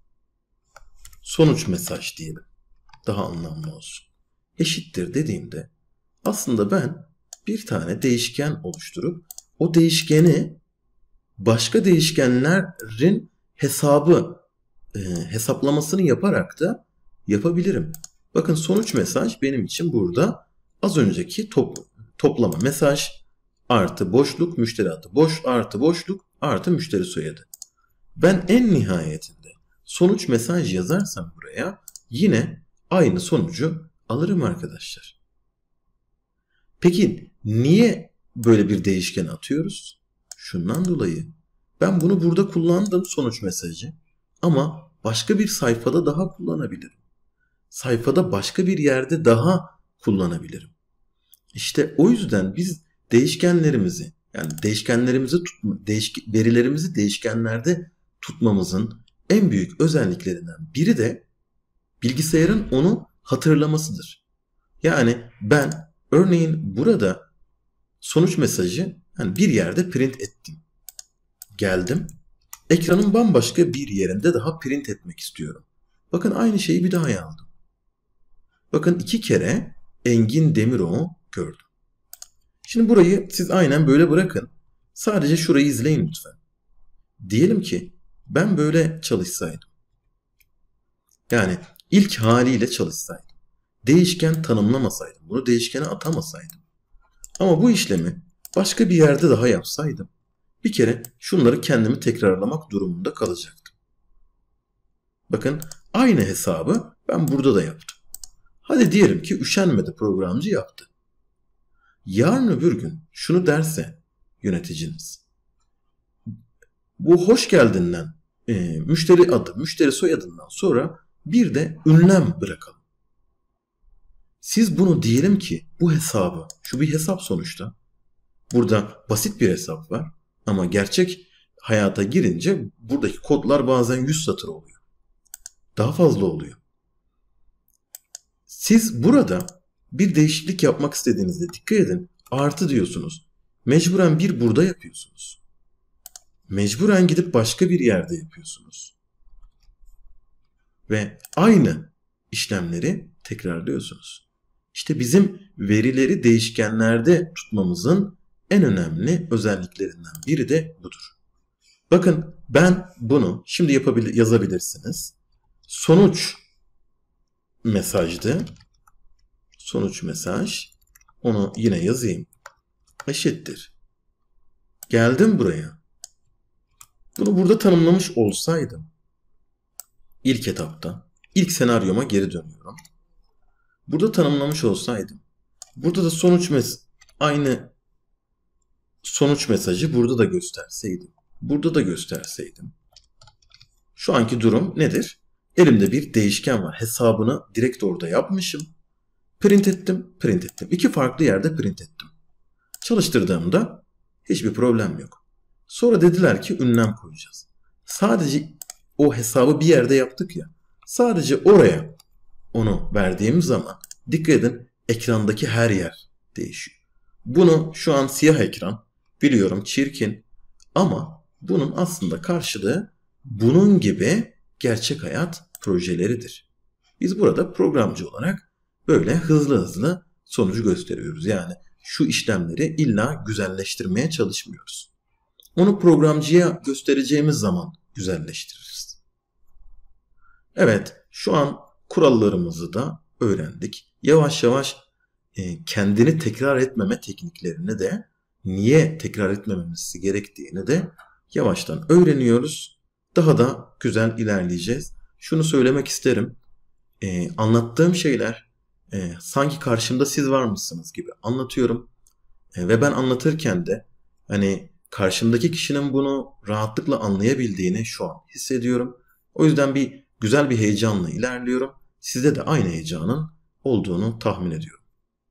Sonuç mesaj diyelim. Daha anlamlı olsun. Eşittir dediğimde aslında ben bir tane değişken oluşturup o değişkeni başka değişkenlerin hesabı e, hesaplamasını yaparak da yapabilirim. Bakın sonuç mesaj benim için burada az önceki top, toplama mesaj artı boşluk müşteri adı boş artı boşluk artı müşteri soyadı. Ben en nihayetinde sonuç mesaj yazarsam buraya yine aynı sonucu alırım arkadaşlar. Peki niye böyle bir değişken atıyoruz? Şundan dolayı ben bunu burada kullandım sonuç mesajı ama başka bir sayfada daha kullanabilirim. Sayfada başka bir yerde daha kullanabilirim. İşte o yüzden biz değişkenlerimizi yani değişkenlerimizi tutma, değişk, verilerimizi değişkenlerde tutmamızın en büyük özelliklerinden biri de bilgisayarın onu hatırlamasıdır. Yani ben örneğin burada sonuç mesajı yani bir yerde print ettim. Geldim. Ekranın bambaşka bir yerinde daha print etmek istiyorum. Bakın aynı şeyi bir daha yazdım. Bakın iki kere Engin Demirol gördüm. Şimdi burayı siz aynen böyle bırakın. Sadece şurayı izleyin lütfen. Diyelim ki ben böyle çalışsaydım. Yani ilk haliyle çalışsaydım. Değişken tanımlamasaydım. Bunu değişkene atamasaydım. Ama bu işlemi başka bir yerde daha yapsaydım. Bir kere şunları kendimi tekrarlamak durumunda kalacaktım. Bakın aynı hesabı ben burada da yaptım. Hadi diyelim ki üşenmedi, programcı yaptı. Yarın öbür gün şunu derse yöneticiniz, bu hoş geldinden e, müşteri adı, müşteri soyadından sonra bir de ünlem bırakalım. Siz bunu diyelim ki bu hesabı, şu bir hesap sonuçta. Burada basit bir hesap var ama gerçek hayata girince buradaki kodlar bazen yüz satır oluyor. Daha fazla oluyor. Siz burada bir değişiklik yapmak istediğinizde dikkat edin. Artı diyorsunuz. Mecburen bir burada yapıyorsunuz. Mecburen gidip başka bir yerde yapıyorsunuz. Ve aynı işlemleri tekrarlıyorsunuz. İşte bizim verileri değişkenlerde tutmamızın en önemli özelliklerinden biri de budur. Bakın ben bunu şimdi yapabilir, yazabilirsiniz. Sonuç mesajdı. Sonuç mesaj. Onu yine yazayım. Eşittir. Geldim buraya. Bunu burada tanımlamış olsaydım ilk etapta, ilk senaryoma geri dönüyorum. Burada tanımlamış olsaydım, burada da sonuç mes aynı sonuç mesajı burada da gösterseydim, burada da gösterseydim. Şu anki durum nedir? Elimde bir değişken var. Hesabını direkt orada yapmışım. Print ettim, print ettim. İki farklı yerde print ettim. Çalıştırdığımda hiçbir problem yok. Sonra dediler ki ünlem koyacağız. Sadece o hesabı bir yerde yaptık ya. Sadece oraya onu verdiğimiz zaman dikkat edin ekrandaki her yer değişiyor. Bunu şu an siyah ekran biliyorum çirkin ama bunun aslında karşılığı bunun gibi gerçek hayat projeleridir. Biz burada programcı olarak böyle hızlı hızlı sonucu gösteriyoruz. Yani şu işlemleri illa güzelleştirmeye çalışmıyoruz. Onu programcıya göstereceğimiz zaman güzelleştiririz. Evet, şu an kurallarımızı da öğrendik. Yavaş yavaş e, kendini tekrar etmeme tekniklerini de niye tekrar etmememiz gerektiğini de yavaştan öğreniyoruz. Daha da güzel ilerleyeceğiz. Şunu söylemek isterim. E, anlattığım şeyler e, sanki karşımda siz varmışsınız gibi anlatıyorum. E, ve ben anlatırken de hani karşımdaki kişinin bunu rahatlıkla anlayabildiğini şu an hissediyorum. O yüzden bir güzel bir heyecanla ilerliyorum. Sizde de aynı heyecanın olduğunu tahmin ediyorum.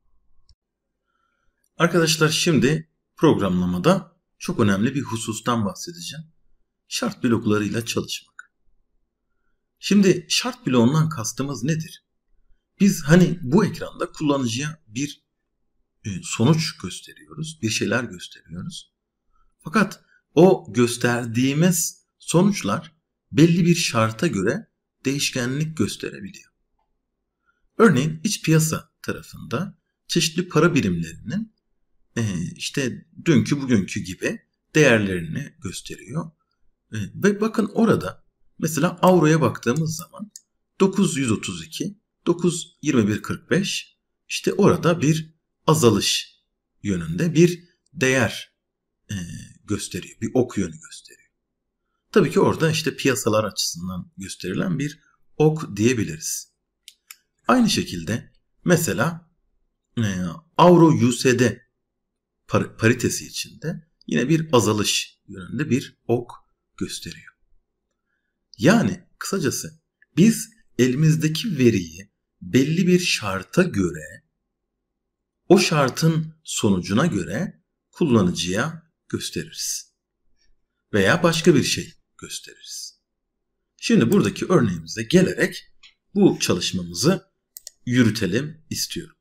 Arkadaşlar şimdi programlamada çok önemli bir husustan bahsedeceğim. Şart bloklarıyla çalışmak. Şimdi şart bloğundan kastımız nedir? Biz hani bu ekranda kullanıcıya bir sonuç gösteriyoruz, bir şeyler gösteriyoruz. Fakat o gösterdiğimiz sonuçlar belli bir şarta göre değişkenlik gösterebiliyor. Örneğin iç piyasa tarafında çeşitli para birimlerinin işte dünkü bugünkü gibi değerlerini gösteriyor. Ve bakın orada mesela avroya baktığımız zaman dokuz yüz otuz iki, dokuz yirmi bir kırk beş işte orada bir azalış yönünde bir değer gösteriyor. Bir ok yönü gösteriyor. Tabii ki orada işte piyasalar açısından gösterilen bir ok diyebiliriz. Aynı şekilde mesela Avro U S D par paritesi içinde yine bir azalış yönünde bir ok gösteriyor. Yani kısacası biz elimizdeki veriyi belli bir şarta göre o şartın sonucuna göre kullanıcıya gösteririz. Veya başka bir şey gösteririz. Şimdi buradaki örneğimize gelerek bu çalışmamızı yürütelim istiyorum.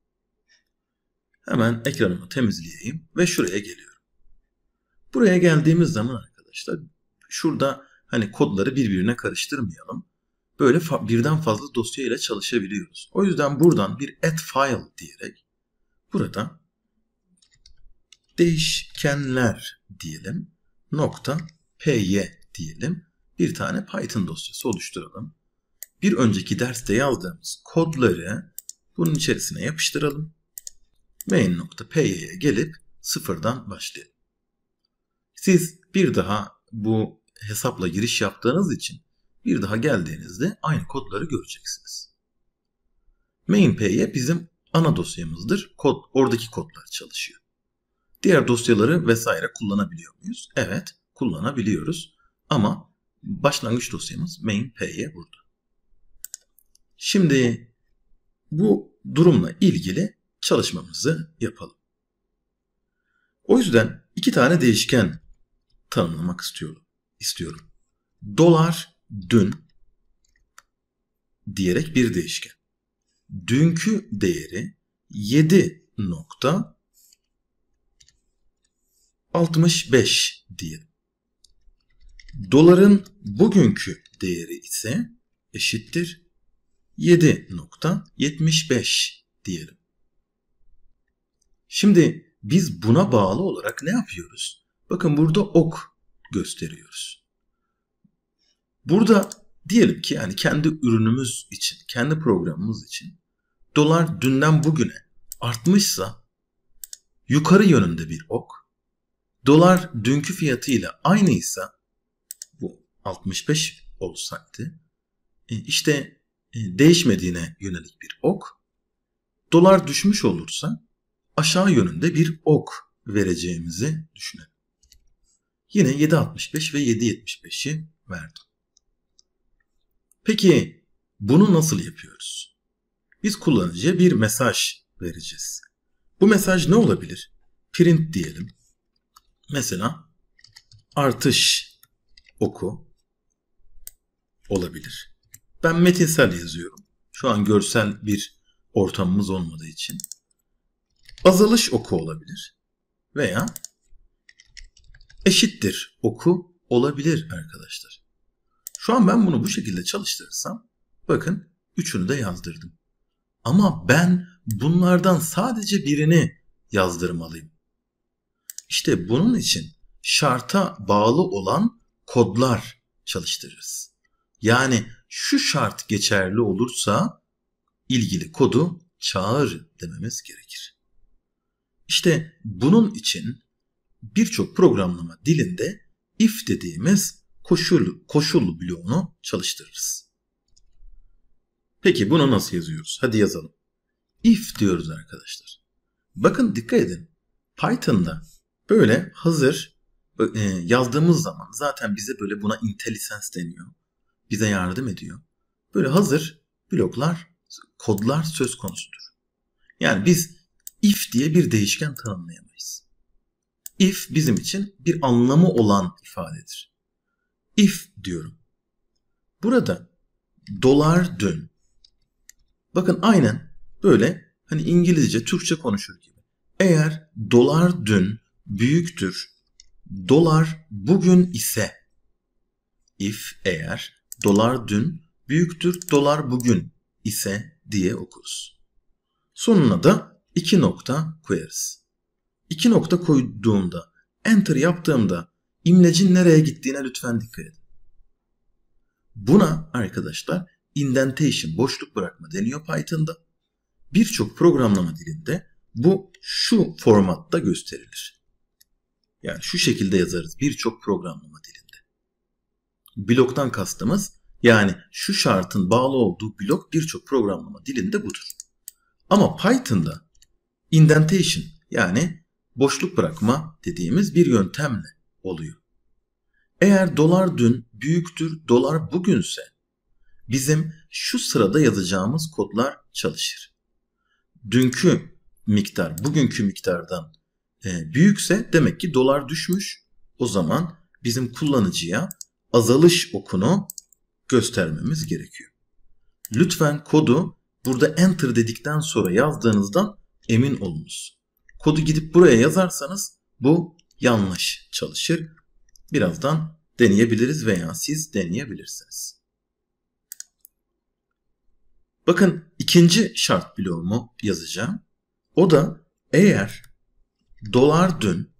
Hemen ekranımı temizleyeyim ve şuraya geliyorum. Buraya geldiğimiz zaman arkadaşlar şurada hani kodları birbirine karıştırmayalım. Böyle fa- birden fazla dosya ile çalışabiliyoruz. O yüzden buradan bir add file diyerek burada değişkenler diyelim nokta py diyelim bir tane Python dosyası oluşturalım. Bir önceki derste yazdığımız kodları bunun içerisine yapıştıralım. main.py'ye gelip sıfırdan başlayalım. Siz bir daha bu hesapla giriş yaptığınız için Bir daha geldiğinizde aynı kodları göreceksiniz. Main.py bizim ana dosyamızdır. Kod, oradaki kodlar çalışıyor. Diğer dosyaları vesaire kullanabiliyor muyuz? Evet, kullanabiliyoruz. Ama başlangıç dosyamız main.py burada. Şimdi bu durumla ilgili çalışmamızı yapalım. O yüzden iki tane değişken tanımlamak istiyorum. istiyorum. Dolar dün diyerek bir değişken. Dünkü değeri yedi nokta altmış beş diyelim. Doların bugünkü değeri ise eşittir yedi nokta yetmiş beş diyelim. Şimdi biz buna bağlı olarak ne yapıyoruz? Bakın burada ok gösteriyoruz. Burada diyelim ki yani kendi ürünümüz için, kendi programımız için dolar dünden bugüne artmışsa yukarı yönünde bir ok. Dolar dünkü fiyatıyla aynıysa bu altmış beş olsaydı işte değişmediğine yönelik bir ok. Dolar düşmüş olursa aşağı yönünde bir ok vereceğimizi düşünelim. Yine yedi nokta altmış beş ve yedi nokta yetmiş beşi verdim. Peki bunu nasıl yapıyoruz? Biz kullanıcıya bir mesaj vereceğiz. Bu mesaj ne olabilir? Print diyelim. Mesela artış oku olabilir. Ben metinsel yazıyorum. Şu an görsel bir ortamımız olmadığı için. Azalış oku olabilir. Veya eşittir oku olabilir arkadaşlar. Şu an ben bunu bu şekilde çalıştırırsam bakın üçünü de yazdırdım. Ama ben bunlardan sadece birini yazdırmalıyım. İşte bunun için şarta bağlı olan kodlar çalıştırırız. Yani şu şart geçerli olursa ilgili kodu çağır dememiz gerekir. İşte bunun için birçok programlama dilinde if dediğimiz koşul, koşul bloğunu çalıştırırız. Peki bunu nasıl yazıyoruz? Hadi yazalım. If diyoruz arkadaşlar. Bakın dikkat edin. Python'da böyle hazır e, yazdığımız zaman zaten bize böyle buna IntelliSense deniyor. Bize yardım ediyor. Böyle hazır bloklar, kodlar söz konusudur. Yani biz if diye bir değişken tanımlayamayız. If bizim için bir anlamı olan ifadedir. If diyorum. Burada dolar dün. Bakın aynen böyle hani İngilizce, Türkçe konuşur gibi. Eğer dolar dün büyüktür, dolar bugün ise, if eğer dolar dün büyüktür, dolar bugün ise diye okuruz. Sonuna da iki nokta koyarız. İki nokta koyduğumda, enter yaptığımda imlecin nereye gittiğine lütfen dikkat edin. Buna arkadaşlar indentation, boşluk bırakma deniyor Python'da. Birçok programlama dilinde bu şu formatta gösterilir. Yani şu şekilde yazarız birçok programlama dilinde. Bloktan kastımız yani şu şartın bağlı olduğu blok birçok programlama dilinde budur. Ama Python'da indentation yani boşluk bırakma dediğimiz bir yöntemle oluyor. Eğer dolar dün büyüktür, dolar bugünse bizim şu sırada yazacağımız kodlar çalışır. Dünkü miktar bugünkü miktardan e, büyükse demek ki dolar düşmüş. O zaman bizim kullanıcıya azalış okunu göstermemiz gerekiyor. Lütfen kodu burada enter dedikten sonra yazdığınızdan emin olunuz. Kodu gidip buraya yazarsanız bu yanlış çalışır. Birazdan deneyebiliriz veya siz deneyebilirsiniz. Bakın ikinci şart bloğumu yazacağım. O da eğer dolar dün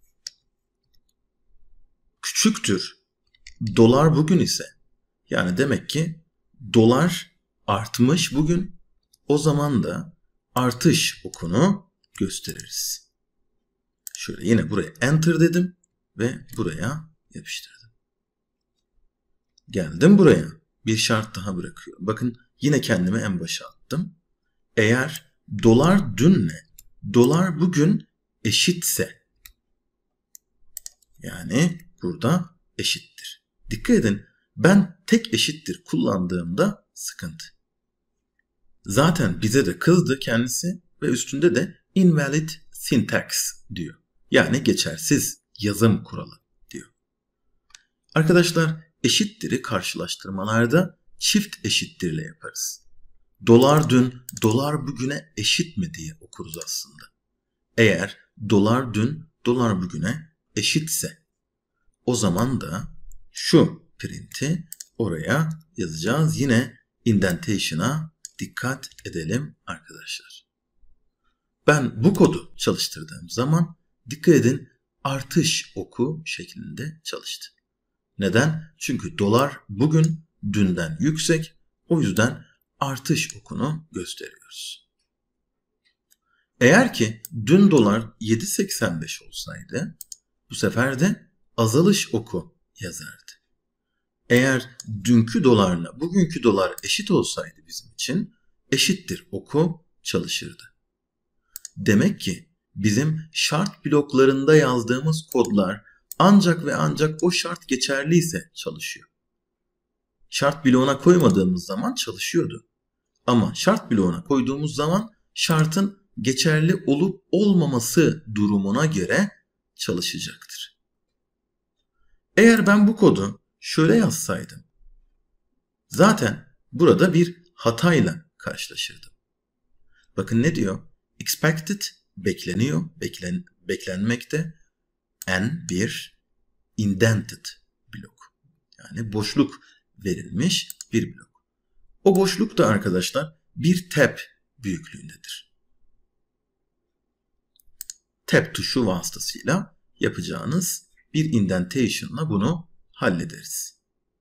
küçüktür, dolar bugün ise yani demek ki dolar artmış bugün, o zaman da artış okunu gösteririz. Şöyle yine buraya enter dedim ve buraya yapıştırdım. Geldim buraya. bir şart daha bırakıyorum. Bakın yine kendimi en başa attım. Eğer dolar dünle dolar bugün eşitse, yani burada eşittir. Dikkat edin, ben tek eşittir kullandığımda sıkıntı. Zaten bize de kızdı kendisi ve üstünde de invalid syntax diyor. Yani geçersiz yazım kuralı diyor. Arkadaşlar, eşittir'i karşılaştırmalarda çift eşittirle yaparız. Dolar dün, dolar bugüne eşit mi diye okuruz aslında. Eğer dolar dün, dolar bugüne eşitse, o zaman da şu print'i oraya yazacağız. Yine indentation'a dikkat edelim arkadaşlar. Ben bu kodu çalıştırdığım zaman dikkat edin, artış oku şeklinde çalıştı. Neden? Çünkü dolar bugün dünden yüksek. O yüzden artış okunu gösteriyoruz. Eğer ki dün dolar yedi seksen beş olsaydı bu sefer de azalış oku yazardı. Eğer dünkü dolarla bugünkü dolar eşit olsaydı bizim için eşittir oku çalışırdı. Demek ki bizim şart bloklarında yazdığımız kodlar ancak ve ancak o şart geçerliyse çalışıyor. Şart bloğuna koymadığımız zaman çalışıyordu. Ama şart bloğuna koyduğumuz zaman şartın geçerli olup olmaması durumuna göre çalışacaktır. Eğer ben bu kodu şöyle yazsaydım, zaten burada bir hatayla karşılaşırdım. Bakın ne diyor? Expected bekleniyor, beklen, beklenmekte, n bir indented blok. Yani boşluk verilmiş bir blok. O boşluk da arkadaşlar bir tab büyüklüğündedir. Tab tuşu vasıtasıyla yapacağınız bir indentation'la bunu hallederiz.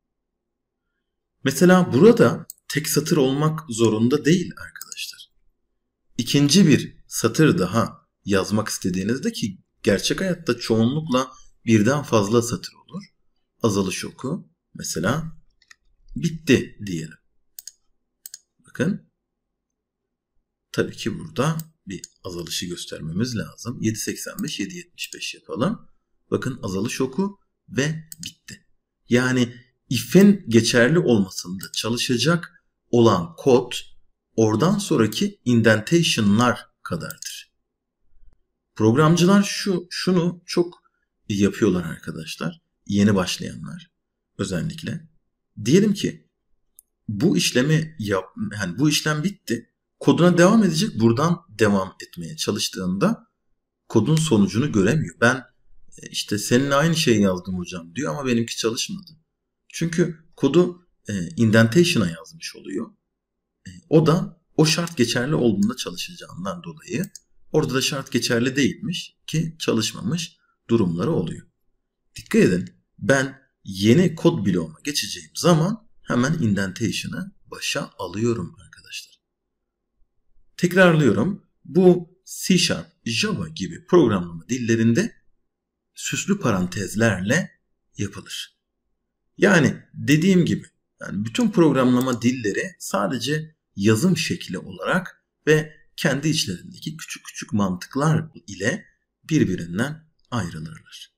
Mesela burada tek satır olmak zorunda değil arkadaşlar. İkinci bir satır daha yazmak istediğinizde, ki gerçek hayatta çoğunlukla birden fazla satır olur. Azalış oku mesela bitti diyelim. Bakın tabii ki burada bir azalışı göstermemiz lazım. yedi seksen beş yedi yetmiş beş yapalım. Bakın azalış oku ve bitti. Yani if'in geçerli olmasında çalışacak olan kod oradan sonraki indentation'lar kadardır. Programcılar şu şunu çok yapıyorlar arkadaşlar. Yeni başlayanlar özellikle. Diyelim ki bu işlemi yap, yani bu işlem bitti. Koduna devam edecek. Buradan devam etmeye çalıştığında kodun sonucunu göremiyor. Ben işte seninle aynı şeyi yazdım hocam diyor ama benimki çalışmadı. Çünkü kodu e, indentation'a yazmış oluyor. E, o da o şart geçerli olduğunda çalışacağından dolayı orada da şart geçerli değilmiş ki çalışmamış durumları oluyor. Dikkat edin, ben yeni kod bloğuma geçeceğim zaman hemen indentation'ı başa alıyorum arkadaşlar. Tekrarlıyorum. Bu C Sharp, Java gibi programlama dillerinde süslü parantezlerle yapılır. Yani dediğim gibi yani bütün programlama dilleri sadece yazım şekli olarak ve kendi içlerindeki küçük küçük mantıklar ile birbirinden ayrılırlar.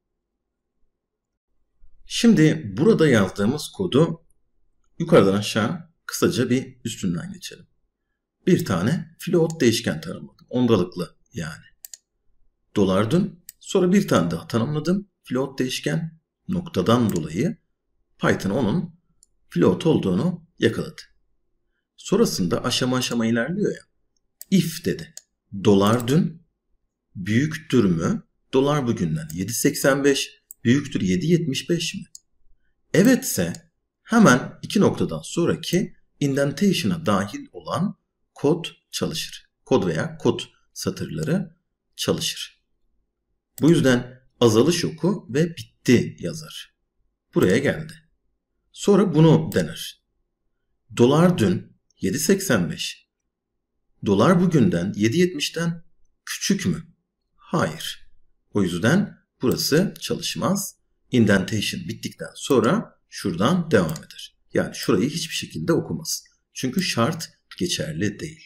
Şimdi burada yazdığımız kodu yukarıdan aşağı kısaca bir üstünden geçelim. Bir tane float değişken tanımladım. Ondalıklı yani. Dolar dün. Sonra bir tane daha tanımladım. Float değişken noktadan dolayı Python onun float olduğunu yakaladı. Sonrasında aşama aşama ilerliyor ya. If dedi. Dolar dün büyüktür mü? Dolar bugünden yedi seksen beş büyüktür yedi yetmiş beş mi? Evetse hemen iki noktadan sonraki indentation'a dahil olan kod çalışır. Kod veya kod satırları çalışır. Bu yüzden azalış oku ve bitti yazar. Buraya geldi. Sonra bunu dener. Dolar dün yedi seksen beş. Dolar bugünden yedi yetmişten küçük mü? Hayır. O yüzden burası çalışmaz. Indentation bittikten sonra şuradan devam eder. Yani şurayı hiçbir şekilde okumaz. Çünkü şart geçerli değil.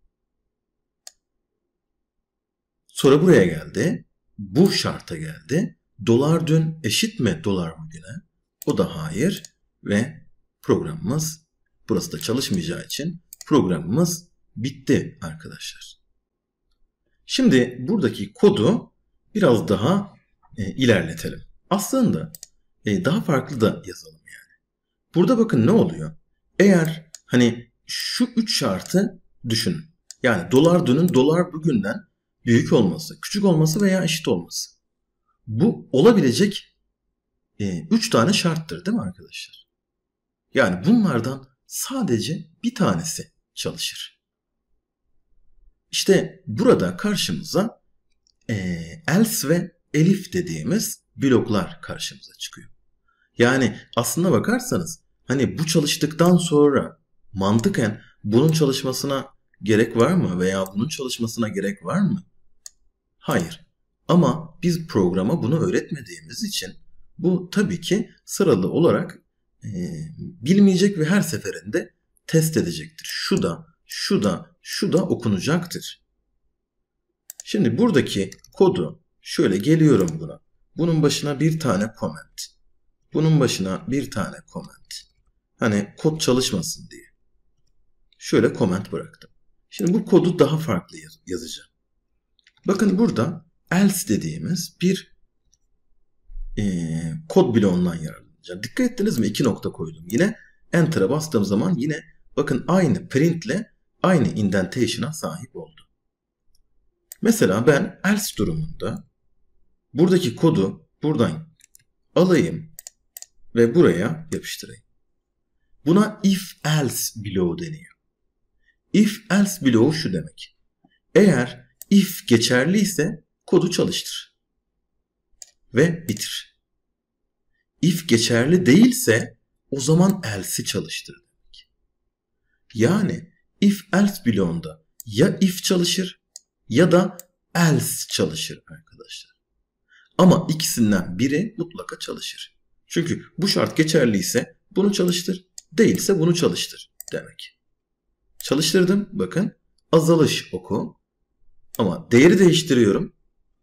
Sonra buraya geldi. Bu şarta geldi. Dolar dün eşit mi dolar bugüne? O da hayır ve programımız, burası da çalışmayacağı için programımız bitti arkadaşlar. Şimdi buradaki kodu biraz daha e, ilerletelim. Aslında e, daha farklı da yazalım yani. Burada bakın ne oluyor? Eğer hani şu üç şartı düşünün. Yani dolar dünün dolar bugünden büyük olması, küçük olması veya eşit olması. Bu olabilecek üç tane şarttır değil mi arkadaşlar? Yani bunlardan sadece bir tanesi çalışır. İşte burada karşımıza e, else ve elif dediğimiz bloklar karşımıza çıkıyor. Yani aslına bakarsanız hani bu çalıştıktan sonra mantıken bunun çalışmasına gerek var mı veya bunun çalışmasına gerek var mı? Hayır. Ama biz programa bunu öğretmediğimiz için bu tabii ki sıralı olarak e, bilmeyecek ve her seferinde test edecektir. Şu da, şu da, şu da okunacaktır. Şimdi buradaki kodu şöyle geliyorum buna. Bunun başına bir tane comment. Bunun başına bir tane comment. Hani kod çalışmasın diye. Şöyle comment bıraktım. Şimdi bu kodu daha farklı yaz yazacağım. Bakın burada else dediğimiz bir e, kod bloğundan yararlanacağım. Dikkat ettiniz mi? İki nokta koydum. Yine enter'a bastığım zaman yine bakın aynı printle aynı indentation'a sahip oldu. Mesela ben else durumunda buradaki kodu buradan alayım ve buraya yapıştırayım. Buna if else bloğu deniyor. If else bloğu şu demek. Eğer if geçerliyse kodu çalıştır ve bitir. If geçerli değilse o zaman else'i çalıştır demek. Yani if else bloğunda ya if çalışır ya da else çalışır arkadaşlar. Ama ikisinden biri mutlaka çalışır. Çünkü bu şart geçerliyse bunu çalıştır, değilse bunu çalıştır demek. Çalıştırdım, bakın azalış oku ama değeri değiştiriyorum.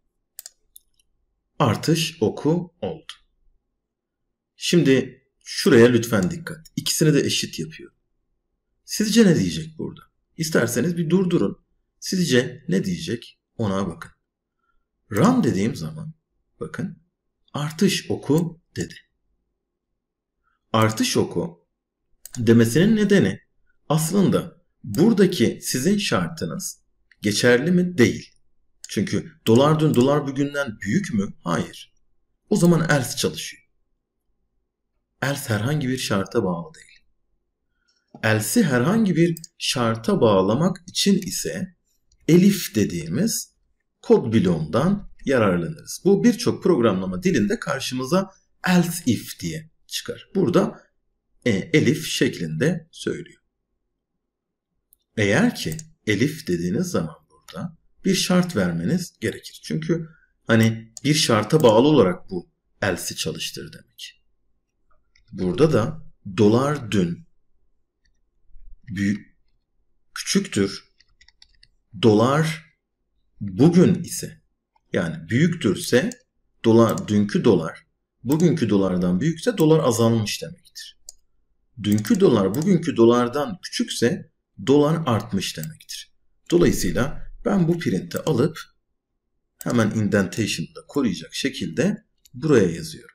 Artış oku oldu. Şimdi şuraya lütfen dikkat. İkisini de eşit yapıyorum. Sizce ne diyecek burada? İsterseniz bir durdurun. Sizce ne diyecek? Ona bakın. Run dediğim zaman bakın artış oku dedi. Artış oku demesinin nedeni aslında buradaki sizin şartınız geçerli mi? Değil. Çünkü dolar dün dolar bugünden büyük mü? Hayır. O zaman else çalışıyor. Else herhangi bir şarta bağlı değil. Else'i herhangi bir şarta bağlamak için ise elif dediğimiz kod bloğundan yararlanırız. Bu birçok programlama dilinde karşımıza else if diye çıkar. Burada e, elif şeklinde söylüyor. Eğer ki elif dediğiniz zaman burada bir şart vermeniz gerekir. Çünkü hani bir şarta bağlı olarak bu else'i çalıştır demek. Burada da dolar dün büyük, küçüktür dolar bugün ise yani büyüktürse dolar dünkü dolar bugünkü dolardan büyükse dolar azalmış demektir. Dünkü dolar bugünkü dolardan küçükse dolar artmış demektir. Dolayısıyla ben bu print'i alıp hemen indentation'ı da koruyacak şekilde buraya yazıyorum.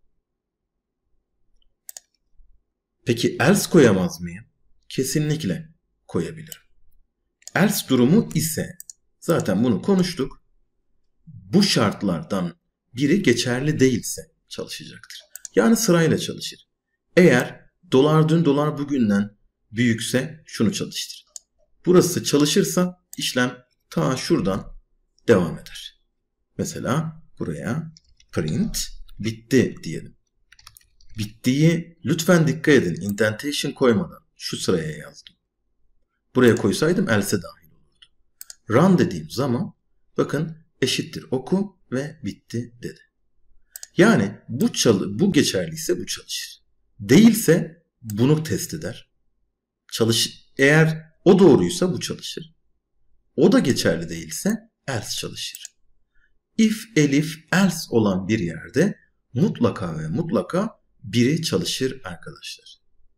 Peki else koyamaz mıyım? Kesinlikle koyabilirim. Else durumu ise zaten bunu konuştuk. Bu şartlardan biri geçerli değilse çalışacaktır. Yani sırayla çalışır. Eğer dolar dün dolar bugünden büyükse şunu çalıştır. Burası çalışırsa işlem ta şuradan devam eder. Mesela buraya print bitti diyelim. Bittiği lütfen dikkat edin. Indentation koymadan şu sıraya yazdım. Buraya koysaydım else dahil olurdu. Run dediğim zaman bakın eşittir oku ve bitti dedi. Yani bu çalı, bu geçerliyse bu çalışır. Değilse bunu test eder. Çalış, eğer o doğruysa bu çalışır. O da geçerli değilse else çalışır. If, elif, else olan bir yerde mutlaka ve mutlaka biri çalışır arkadaşlar.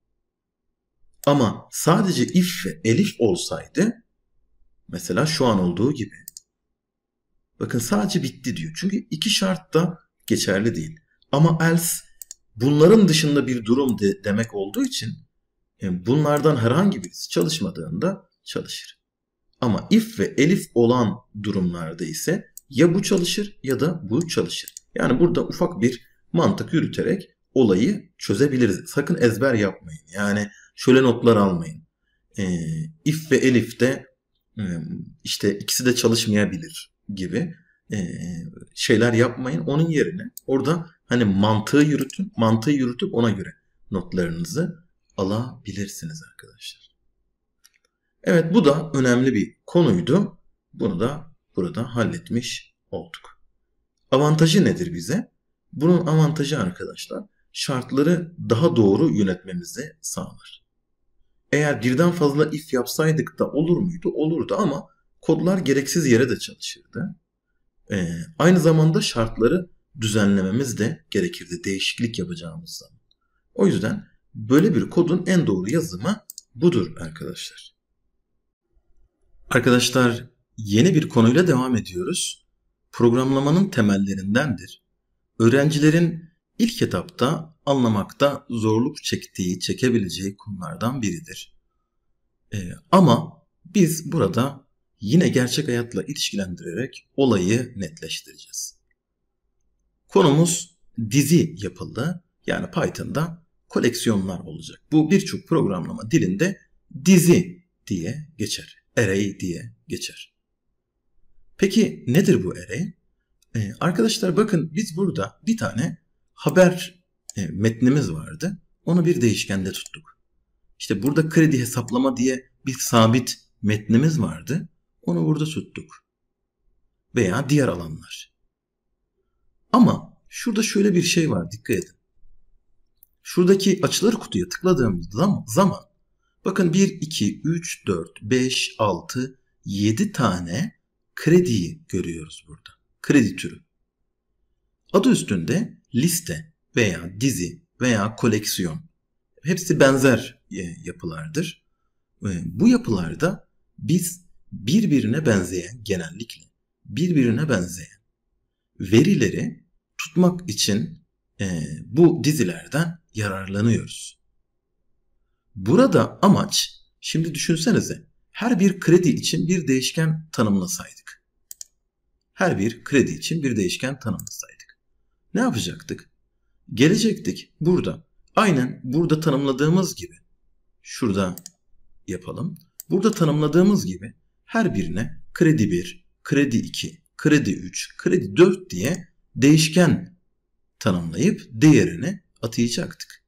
Ama sadece if ve elif olsaydı, mesela şu an olduğu gibi, bakın sadece bitti diyor. Çünkü iki şart da geçerli değil. Ama else bunların dışında bir durum de, demek olduğu için yani bunlardan herhangi birisi çalışmadığında çalışır. Ama if ve elif olan durumlarda ise ya bu çalışır ya da bu çalışır. Yani burada ufak bir mantık yürüterek olayı çözebiliriz. Sakın ezber yapmayın. Yani şöyle notlar almayın. Ee, if ve elif de işte ikisi de çalışmayabilir gibi e, şeyler yapmayın. Onun yerine orada hani mantığı yürütün. Mantığı yürütüp ona göre notlarınızı alabilirsiniz arkadaşlar. Evet, bu da önemli bir konuydu. Bunu da burada halletmiş olduk. Avantajı nedir bize? Bunun avantajı arkadaşlar şartları daha doğru yönetmemizi sağlar. Eğer birden fazla if yapsaydık da olur muydu? Olurdu ama kodlar gereksiz yere de çalışırdı. Ee, aynı zamanda şartları düzenlememiz de gerekirdi değişiklik yapacağımız zaman. O yüzden böyle bir kodun en doğru yazımı budur arkadaşlar. Arkadaşlar yeni bir konuyla devam ediyoruz. Programlamanın temellerindendir. Öğrencilerin ilk etapta anlamakta zorluk çektiği, çekebileceği konulardan biridir. Ee, ama biz burada yine gerçek hayatla ilişkilendirerek olayı netleştireceğiz. Konumuz dizi yapılı, yani Python'da koleksiyonlar olacak. Bu birçok programlama dilinde dizi diye geçer. Array diye geçer. Peki nedir bu array? Ee, arkadaşlar bakın biz burada bir tane haber e, metnimiz vardı. Onu bir değişkende tuttuk. İşte burada kredi hesaplama diye bir sabit metnimiz vardı. Onu burada tuttuk. Veya diğer alanlar. Ama şurada şöyle bir şey var, dikkat edin. Şuradaki açılır kutuya tıkladığımız zaman bakın bir, iki, üç, dört, beş, altı, yedi tane krediyi görüyoruz burada. Kredi türü. Adı üstünde liste veya dizi veya koleksiyon. Hepsi benzer yapılardır. Bu yapılarda biz birbirine benzeyen, genellikle birbirine benzeyen verileri tutmak için e, bu dizilerden yararlanıyoruz. Burada amaç, şimdi düşünsenize, her bir kredi için bir değişken tanımlasaydık. Her bir kredi için bir değişken tanımlasaydık. Ne yapacaktık? Gelecektik burada. Aynen burada tanımladığımız gibi. Şurada yapalım. Burada tanımladığımız gibi her birine kredi bir, kredi iki, kredi üç, kredi dört diye değişken tanımlayıp değerini atayacaktık.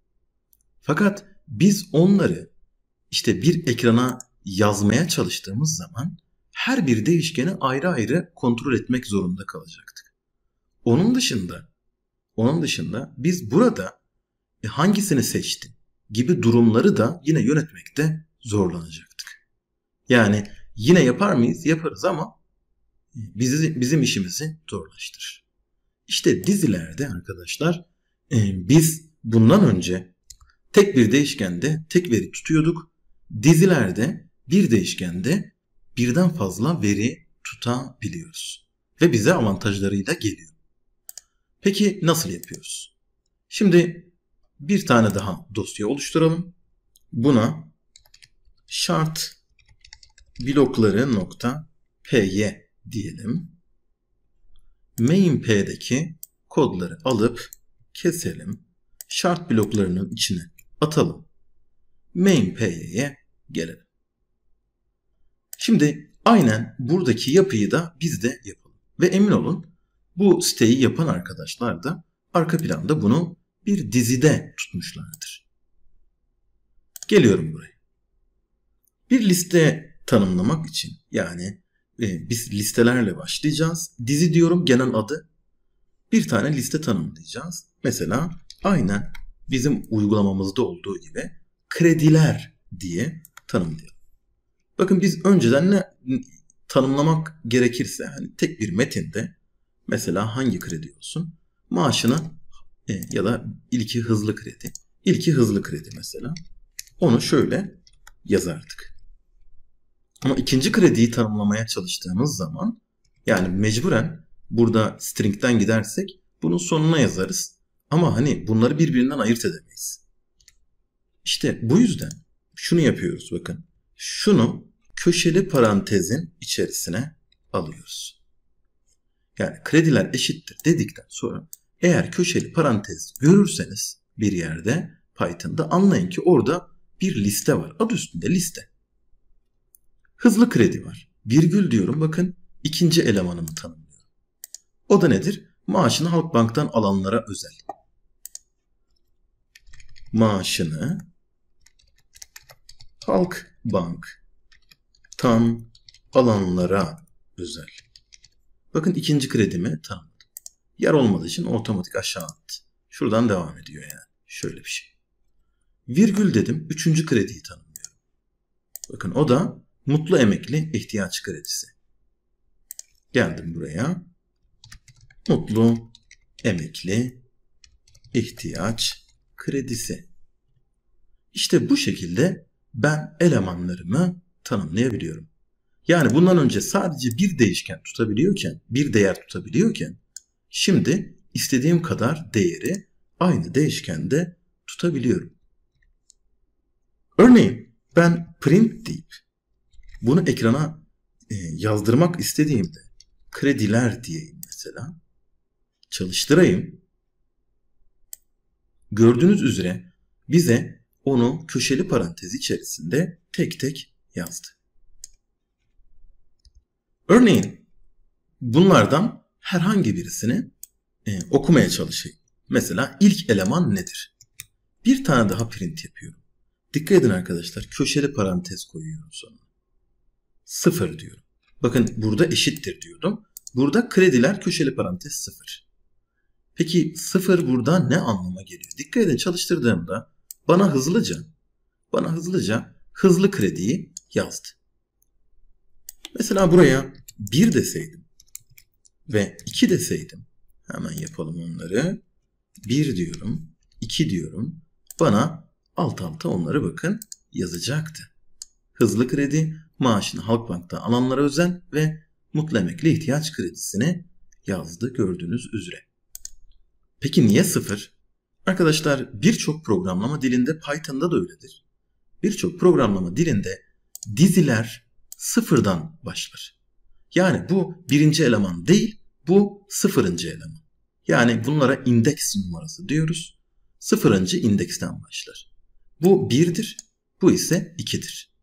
Fakat biz onları işte bir ekrana yazmaya çalıştığımız zaman her bir değişkeni ayrı ayrı kontrol etmek zorunda kalacaktık. Onun dışında, onun dışında biz burada hangisini seçtin gibi durumları da yine yönetmekte zorlanacaktık. Yani yine yapar mıyız? Yaparız ama bizi, bizim işimizi zorlaştırır. İşte dizilerde arkadaşlar biz bundan önce tek bir değişkende tek veri tutuyorduk. Dizilerde bir değişkende birden fazla veri tutabiliyoruz. Ve bize avantajlarıyla geliyor. Peki nasıl yapıyoruz? Şimdi bir tane daha dosya oluşturalım. Buna şart blokları nokta py diyelim. Main.py'deki kodları alıp keselim. Şart bloklarının içine atalım. Main.py'ye gelelim. Şimdi aynen buradaki yapıyı da biz de yapalım. Ve emin olun bu siteyi yapan arkadaşlar da arka planda bunu bir dizide tutmuşlardır. Geliyorum buraya. Bir liste tanımlamak için, yani e, biz listelerle başlayacağız. Dizi diyorum, genel adı. Bir tane liste tanımlayacağız. Mesela aynen bizim uygulamamızda olduğu gibi krediler diye tanımlayalım. Bakın biz önceden ne tanımlamak gerekirse hani tek bir metinde mesela hangi kredi olsun? Maaşını e, ya da ilki hızlı kredi. İlki hızlı kredi mesela. Onu şöyle yazardık. Ama ikinci krediyi tanımlamaya çalıştığımız zaman yani mecburen burada string'den gidersek bunun sonuna yazarız. Ama hani bunları birbirinden ayırt edemeyiz. İşte bu yüzden şunu yapıyoruz bakın. Şunu köşeli parantezin içerisine alıyoruz. Yani krediler eşittir dedikten sonra eğer köşeli parantez görürseniz bir yerde Python'da anlayın ki orada bir liste var. Adı üstünde liste. Hızlı kredi var. Virgül diyorum bakın ikinci elemanımı tanımlıyorum. O da nedir? Maaşını Halkbank'tan alanlara özel. Maaşını Halkbank'tan alanlara özel. Bakın ikinci kredimi tanımladım. Yer olmadığı için otomatik aşağı attı. Şuradan devam ediyor yani. Şöyle bir şey. Virgül dedim. Üçüncü krediyi tanımlıyorum. Bakın o da mutlu emekli ihtiyaç kredisi. Geldim buraya. Mutlu emekli ihtiyaç kredisi. İşte bu şekilde ben elemanlarımı tanımlayabiliyorum. Yani bundan önce sadece bir değişken tutabiliyorken, bir değer tutabiliyorken şimdi istediğim kadar değeri aynı değişkende tutabiliyorum. Örneğin ben print deyip bunu ekrana yazdırmak istediğimde krediler diyeyim mesela. Çalıştırayım. Gördüğünüz üzere bize onu köşeli parantez içerisinde tek tek yazdı. Örneğin bunlardan herhangi birisini e, okumaya çalışayım. Mesela ilk eleman nedir? Bir tane daha print yapıyorum. Dikkat edin arkadaşlar, köşeli parantez koyuyorum sonra. Sıfır diyorum. Bakın burada eşittir diyordum. Burada krediler köşeli parantez sıfır. Peki sıfır burada ne anlama geliyor? Dikkat edin, çalıştırdığımda bana hızlıca bana hızlıca hızlı krediyi yazdı. Mesela buraya bir deseydim ve iki deseydim, hemen yapalım onları. bir diyorum, iki diyorum. Bana alt alta onları bakın yazacaktı. Hızlı kredi, maaşını Halkbank'ta alanlara özel ve mutlu emekli ihtiyaç kredisini yazdı gördüğünüz üzere. Peki niye sıfır? Arkadaşlar birçok programlama dilinde, Python'da da öyledir. Birçok programlama dilinde diziler sıfırdan başlar. Yani bu birinci eleman değil, bu sıfırıncı eleman. Yani bunlara indeks numarası diyoruz. Sıfırıncı indeksten başlar. Bu birdir, bu ise ikidir.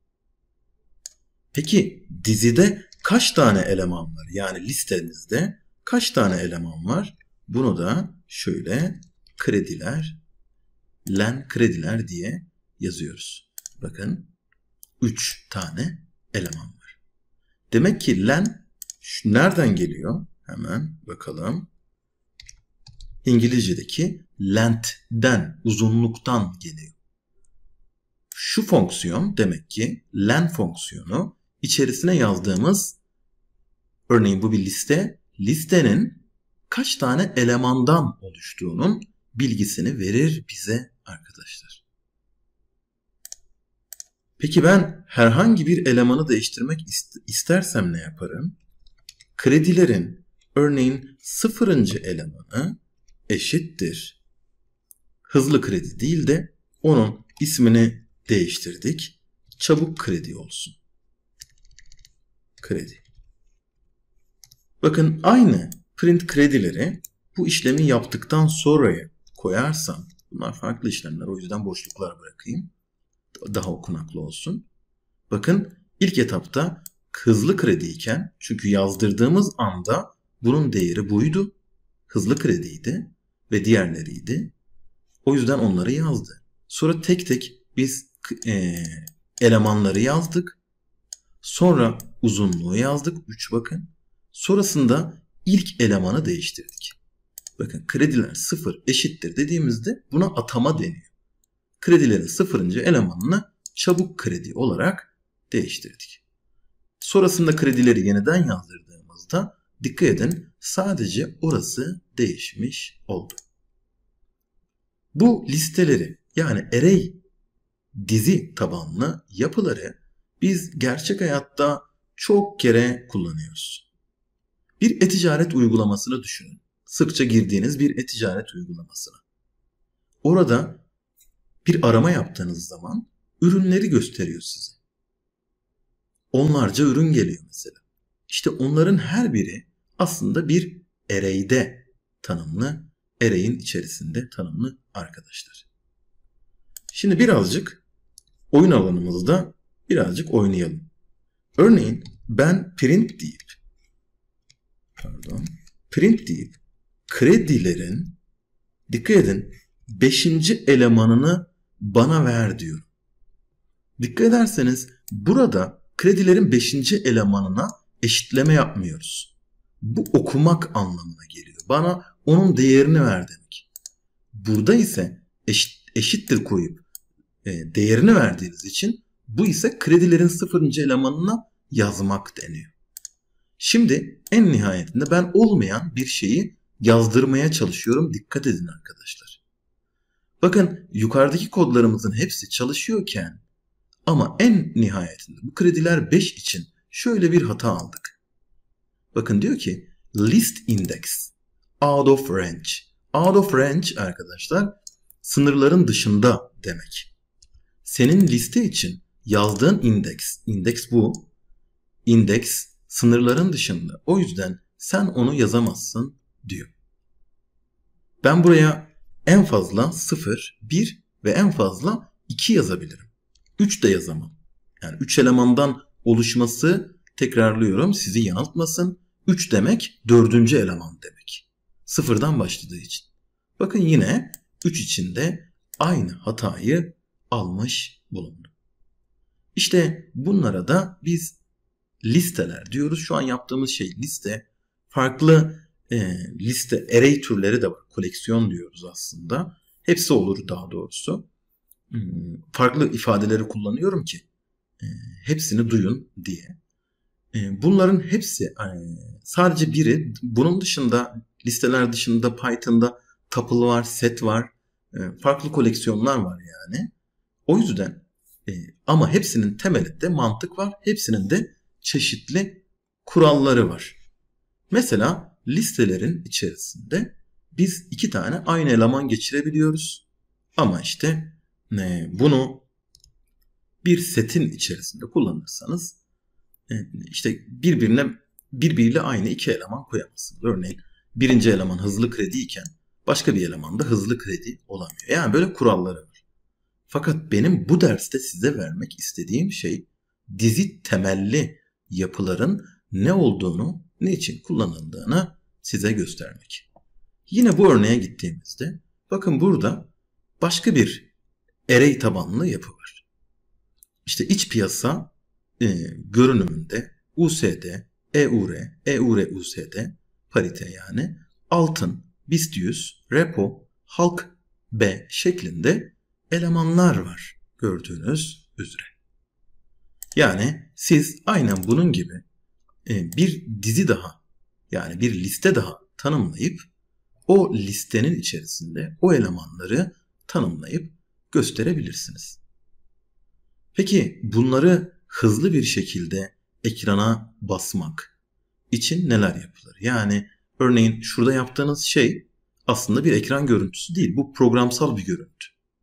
Peki dizide kaç tane eleman var? Yani listemizde kaç tane eleman var? Bunu da şöyle krediler, len krediler diye yazıyoruz. Bakın üç tane eleman var. Demek ki len nereden geliyor? Hemen bakalım. İngilizce'deki length'den, uzunluktan geliyor. Şu fonksiyon demek ki len fonksiyonu içerisine yazdığımız, örneğin bu bir liste, listenin kaç tane elemandan oluştuğunun bilgisini verir bize arkadaşlar. Peki ben herhangi bir elemanı değiştirmek istersem ne yaparım? Kredilerin örneğin sıfırıncı elemanı eşittir. Hızlı kredi değil de onun ismini değiştirdik. Çabuk kredi olsun. Kredi. Bakın aynı print kredileri bu işlemi yaptıktan sonraya koyarsam, bunlar farklı işlemler, o yüzden boşluklar bırakayım. Daha okunaklı olsun. Bakın ilk etapta hızlı krediyken, çünkü yazdırdığımız anda bunun değeri buydu. Hızlı krediydi ve diğerleriydi. O yüzden onları yazdı. Sonra tek tek biz e, elemanları yazdık. Sonra uzunluğu yazdık. üç bakın. Sonrasında ilk elemanı değiştirdik. Bakın krediler sıfır eşittir dediğimizde buna atama deniyor. Kredilerin sıfırıncı elemanını çabuk kredi olarak değiştirdik. Sonrasında kredileri yeniden yazdırdığımızda dikkat edin sadece orası değişmiş oldu. Bu listeleri yani array dizi tabanlı yapıları biz gerçek hayatta çok kere kullanıyoruz. Bir e-ticaret uygulamasını düşünün. Sıkça girdiğiniz bir e-ticaret uygulamasını. Orada bir arama yaptığınız zaman ürünleri gösteriyor size. Onlarca ürün geliyor mesela. İşte onların her biri aslında bir array'de tanımlı, array'in içerisinde tanımlı arkadaşlar. Şimdi birazcık oyun alanımızda birazcık oynayalım. Örneğin ben print deyip pardon, print deyip kredilerin dikkat edin beşinci elemanını bana ver diyorum. Dikkat ederseniz burada kredilerin beşinci elemanına eşitleme yapmıyoruz. Bu okumak anlamına geliyor. Bana onun değerini ver demek. Burada ise eşit, eşittir koyup e, değerini verdiğiniz için bu ise kredilerin sıfırıncı elemanına yazmak deniyor. Şimdi en nihayetinde ben olmayan bir şeyi yazdırmaya çalışıyorum. Dikkat edin arkadaşlar. Bakın yukarıdaki kodlarımızın hepsi çalışıyorken ama en nihayetinde bu krediler beş için şöyle bir hata aldık. Bakın diyor ki list index out of range. Out of range arkadaşlar sınırların dışında demek. Senin liste için yazdığın indeks, indeks bu. Indeks sınırların dışında. O yüzden sen onu yazamazsın diyor. Ben buraya en fazla sıfır, bir ve en fazla iki yazabilirim. üç de yazamam. Yani üç elemandan oluşması, tekrarlıyorum sizi yanıltmasın. üç demek dördüncü eleman demek. Sıfırdan başladığı için. Bakın yine üç içinde aynı hatayı almış bulundum. İşte bunlara da biz listeler diyoruz. Şu an yaptığımız şey liste. Farklı e, liste array türleri de var. Koleksiyon diyoruz aslında. Hepsi olur daha doğrusu. Hmm, farklı ifadeleri kullanıyorum ki e, hepsini duyun diye. E, bunların hepsi e, sadece biri. Bunun dışında listeler dışında Python'da tuple var, set var. E, farklı koleksiyonlar var yani. O yüzden e, ama hepsinin temelinde mantık var. Hepsinin de çeşitli kuralları var. Mesela listelerin içerisinde biz iki tane aynı eleman geçirebiliyoruz. Ama işte e, bunu bir setin içerisinde kullanırsanız e, işte birbirine birbiriyle aynı iki eleman koyamazsınız. Örneğin birinci eleman hızlı kredi iken başka bir eleman da hızlı kredi olamıyor. Yani böyle kuralları var. Fakat benim bu derste size vermek istediğim şey dizi temelli yapıların ne olduğunu, ne için kullanıldığını size göstermek. Yine bu örneğe gittiğimizde bakın burada başka bir array tabanlı yapı var. İşte iç piyasa e, görünümünde U S D, E U R, E U R U S D, parite yani, altın, BIST yüz, repo, halk B şeklinde elemanlar var gördüğünüz üzere. Yani siz aynen bunun gibi bir dizi daha yani bir liste daha tanımlayıp o listenin içerisinde o elemanları tanımlayıp gösterebilirsiniz. Peki bunları hızlı bir şekilde ekrana basmak için neler yapılır? Yani örneğin şurada yaptığınız şey aslında bir ekran görüntüsü değil. Bu programsal bir görüntü.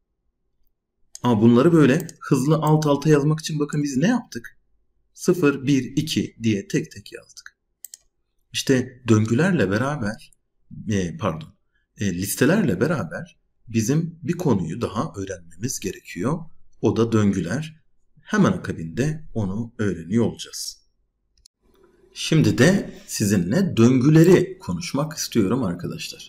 Ama bunları böyle hızlı alt alta yazmak için bakın biz ne yaptık? sıfır, bir, iki diye tek tek yazdık. İşte döngülerle beraber e, pardon e, listelerle beraber bizim bir konuyu daha öğrenmemiz gerekiyor. O da döngüler. Hemen akabinde onu öğreniyor olacağız. Şimdi de sizinle döngüleri konuşmak istiyorum arkadaşlar.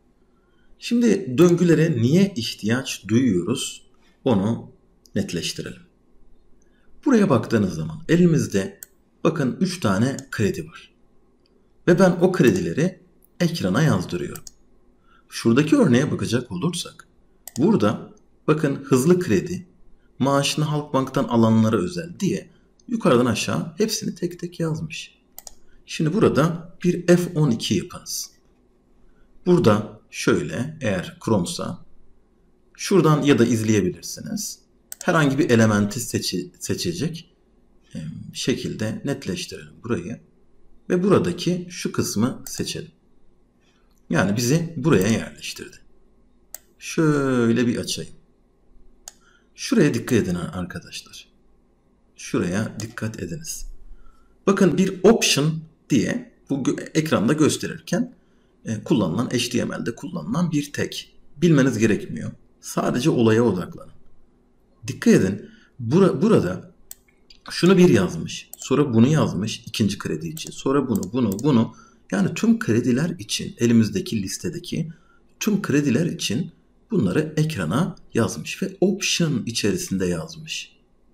Şimdi döngülere niye ihtiyaç duyuyoruz onu netleştirelim. Buraya baktığınız zaman elimizde bakın üç tane kredi var. Ve ben o kredileri ekrana yazdırıyorum. Şuradaki örneğe bakacak olursak burada bakın hızlı kredi, maaşını Halkbank'tan alanlara özel diye yukarıdan aşağı hepsini tek tek yazmış. Şimdi burada bir F on iki yapınız. Burada şöyle, eğer Chrome'sa şuradan ya da izleyebilirsiniz. Herhangi bir elementi seçi, seçecek şekilde netleştirelim burayı. Ve buradaki şu kısmı seçelim. Yani bizi buraya yerleştirdi. Şöyle bir açayım. Şuraya dikkat edin arkadaşlar. Şuraya dikkat ediniz. Bakın bir option diye bu ekranda gösterirken e, kullanılan H T M L'de kullanılan bir tag. Bilmeniz gerekmiyor. Sadece olaya odaklanın. Dikkat edin. Bura, burada şunu bir yazmış. Sonra bunu yazmış ikinci kredi için. Sonra bunu, bunu, bunu. Yani tüm krediler için elimizdeki listedeki tüm krediler için bunları ekrana yazmış ve option içerisinde yazmış.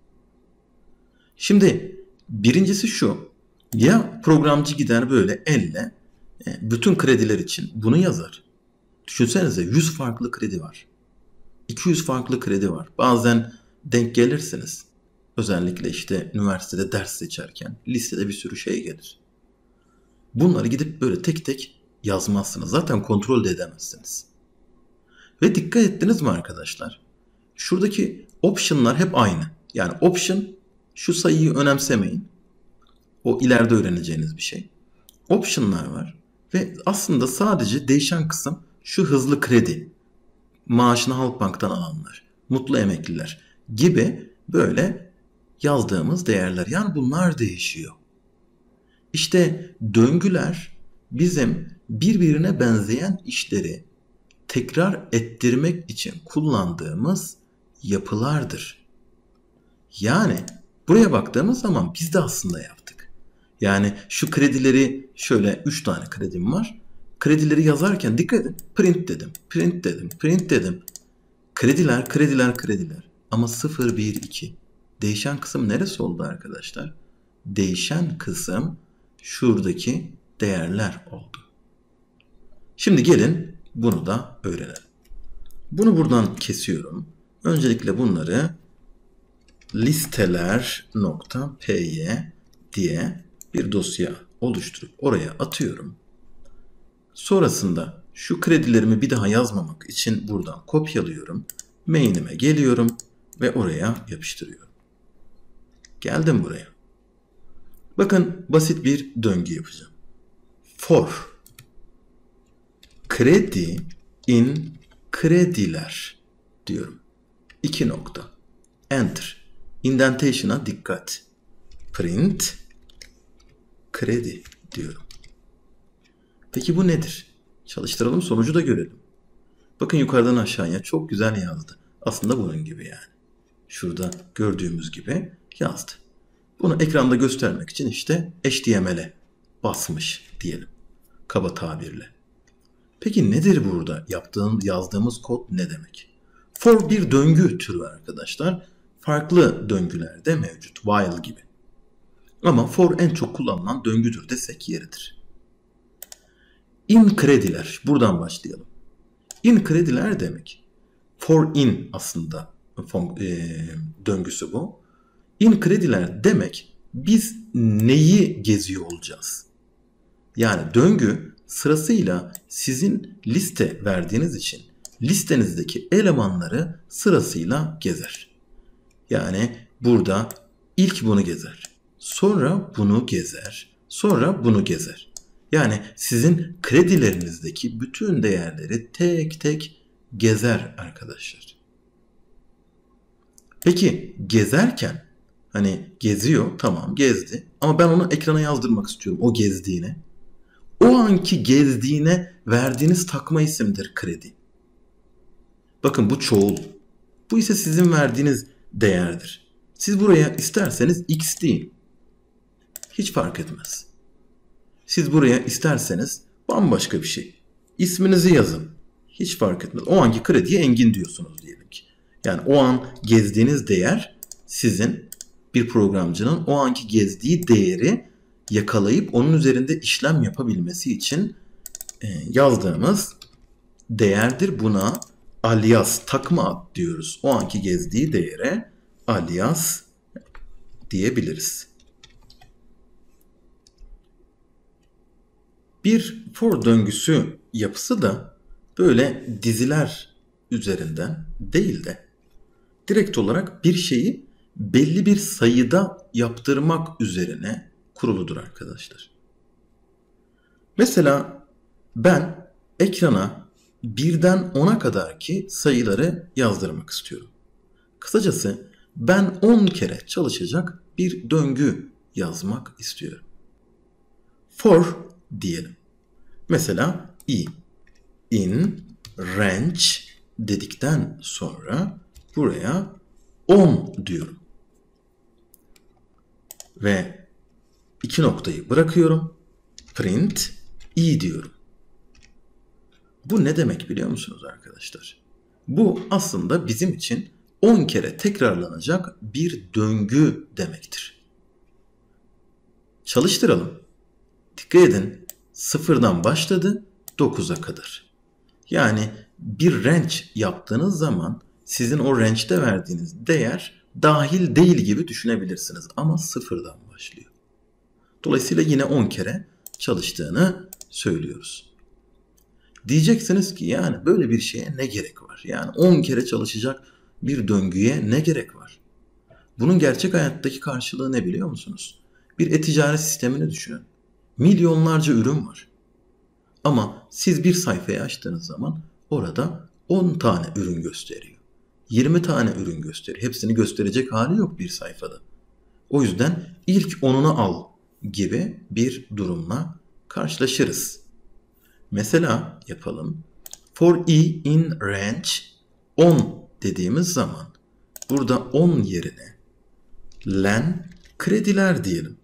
Şimdi birincisi şu. Ya programcı gider böyle elle bütün krediler için bunu yazar. Düşünsenize yüz farklı kredi var. iki yüz farklı kredi var. Bazen denk gelirsiniz. Özellikle işte üniversitede ders seçerken listede bir sürü şey gelir. Bunları gidip böyle tek tek yazmazsınız. Zaten kontrol de edemezsiniz. Ve dikkat ettiniz mi arkadaşlar? Şuradaki option'lar hep aynı. Yani option şu sayıyı önemsemeyin. O ileride öğreneceğiniz bir şey. Option'lar var. Ve aslında sadece değişen kısım şu hızlı kredi. Maaşını Halkbank'tan alanlar. Mutlu emekliler gibi böyle yazdığımız değerler. Yani bunlar değişiyor. İşte döngüler bizim birbirine benzeyen işleri tekrar ettirmek için kullandığımız yapılardır. Yani buraya baktığımız zaman biz de aslında yaptık. Yani şu kredileri şöyle üç tane kredim var. Kredileri yazarken dikkat edin. Print dedim, print dedim, print dedim. Krediler, krediler, krediler. Ama sıfır, bir, iki. Değişen kısım neresi oldu arkadaşlar? Değişen kısım şuradaki değerler oldu. Şimdi gelin bunu da öğrenelim. Bunu buradan kesiyorum. Öncelikle bunları listeler.py diye bir dosya oluşturup oraya atıyorum. Sonrasında şu kredilerimi bir daha yazmamak için buradan kopyalıyorum. Main'ime geliyorum ve oraya yapıştırıyorum. Geldim buraya. Bakın basit bir döngü yapacağım. For kredi in krediler diyorum. İki nokta. Enter. Indentation'a dikkat. Print kredi diyorum. Peki bu nedir? Çalıştıralım, sonucu da görelim. Bakın yukarıdan aşağıya çok güzel yazdı. Aslında bunun gibi yani. Şurada gördüğümüz gibi yazdı. Bunu ekranda göstermek için işte H T M L'e basmış diyelim. Kaba tabirle. Peki nedir burada? Yaptığım, yazdığımız kod ne demek? For bir döngü türü arkadaşlar. Farklı döngülerde mevcut. While gibi. Ama for en çok kullanılan döngüdür desek yeridir. In krediler. Buradan başlayalım. In krediler demek. For in aslında e, döngüsü bu. In krediler demek biz neyi geziyor olacağız? Yani döngü sırasıyla sizin liste verdiğiniz için listenizdeki elemanları sırasıyla gezer. Yani burada ilk bunu gezer. Sonra bunu gezer. Sonra bunu gezer. Yani sizin kredilerinizdeki bütün değerleri tek tek gezer arkadaşlar. Peki gezerken hani geziyor, tamam gezdi ama ben onu ekrana yazdırmak istiyorum o gezdiğini. O anki gezdiğine verdiğiniz takma isimdir kredi. Bakın bu çoğul. Bu ise sizin verdiğiniz değerdir. Siz buraya isterseniz x deyin. Hiç fark etmez. Siz buraya isterseniz bambaşka bir şey. İsminizi yazın. Hiç fark etmez. O anki krediye Engin diyorsunuz diyelim ki. Yani o an gezdiğiniz değer sizin bir programcının o anki gezdiği değeri yakalayıp onun üzerinde işlem yapabilmesi için yazdığımız değerdir. Buna alias, takma ad diyoruz. O anki gezdiği değere alias diyebiliriz. Bir for döngüsü yapısı da böyle diziler üzerinden değil de direkt olarak bir şeyi belli bir sayıda yaptırmak üzerine kuruludur arkadaşlar. Mesela ben ekrana birden ona kadar ki sayıları yazdırmak istiyorum. Kısacası ben on kere çalışacak bir döngü yazmak istiyorum. For diyelim. Mesela i in range dedikten sonra buraya on diyorum. Ve iki noktayı bırakıyorum. Print i diyorum. Bu ne demek biliyor musunuz arkadaşlar? Bu aslında bizim için on kere tekrarlanacak bir döngü demektir. Çalıştıralım. Dikkat edin. Sıfırdan başladı dokuza kadar. Yani bir range yaptığınız zaman sizin o range'de verdiğiniz değer dahil değil gibi düşünebilirsiniz. Ama sıfırdan başlıyor. Dolayısıyla yine on kere çalıştığını söylüyoruz. Diyeceksiniz ki yani böyle bir şeye ne gerek var? Yani on kere çalışacak bir döngüye ne gerek var? Bunun gerçek hayattaki karşılığı ne biliyor musunuz? Bir e-ticaret sistemini düşünün. Milyonlarca ürün var. Ama siz bir sayfayı açtığınız zaman orada on tane ürün gösteriyor. yirmi tane ürün gösteriyor. Hepsini gösterecek hali yok bir sayfada. O yüzden ilk onunu al gibi bir durumla karşılaşırız. Mesela yapalım. For i in range on dediğimiz zaman burada on yerine len krediler diyelim.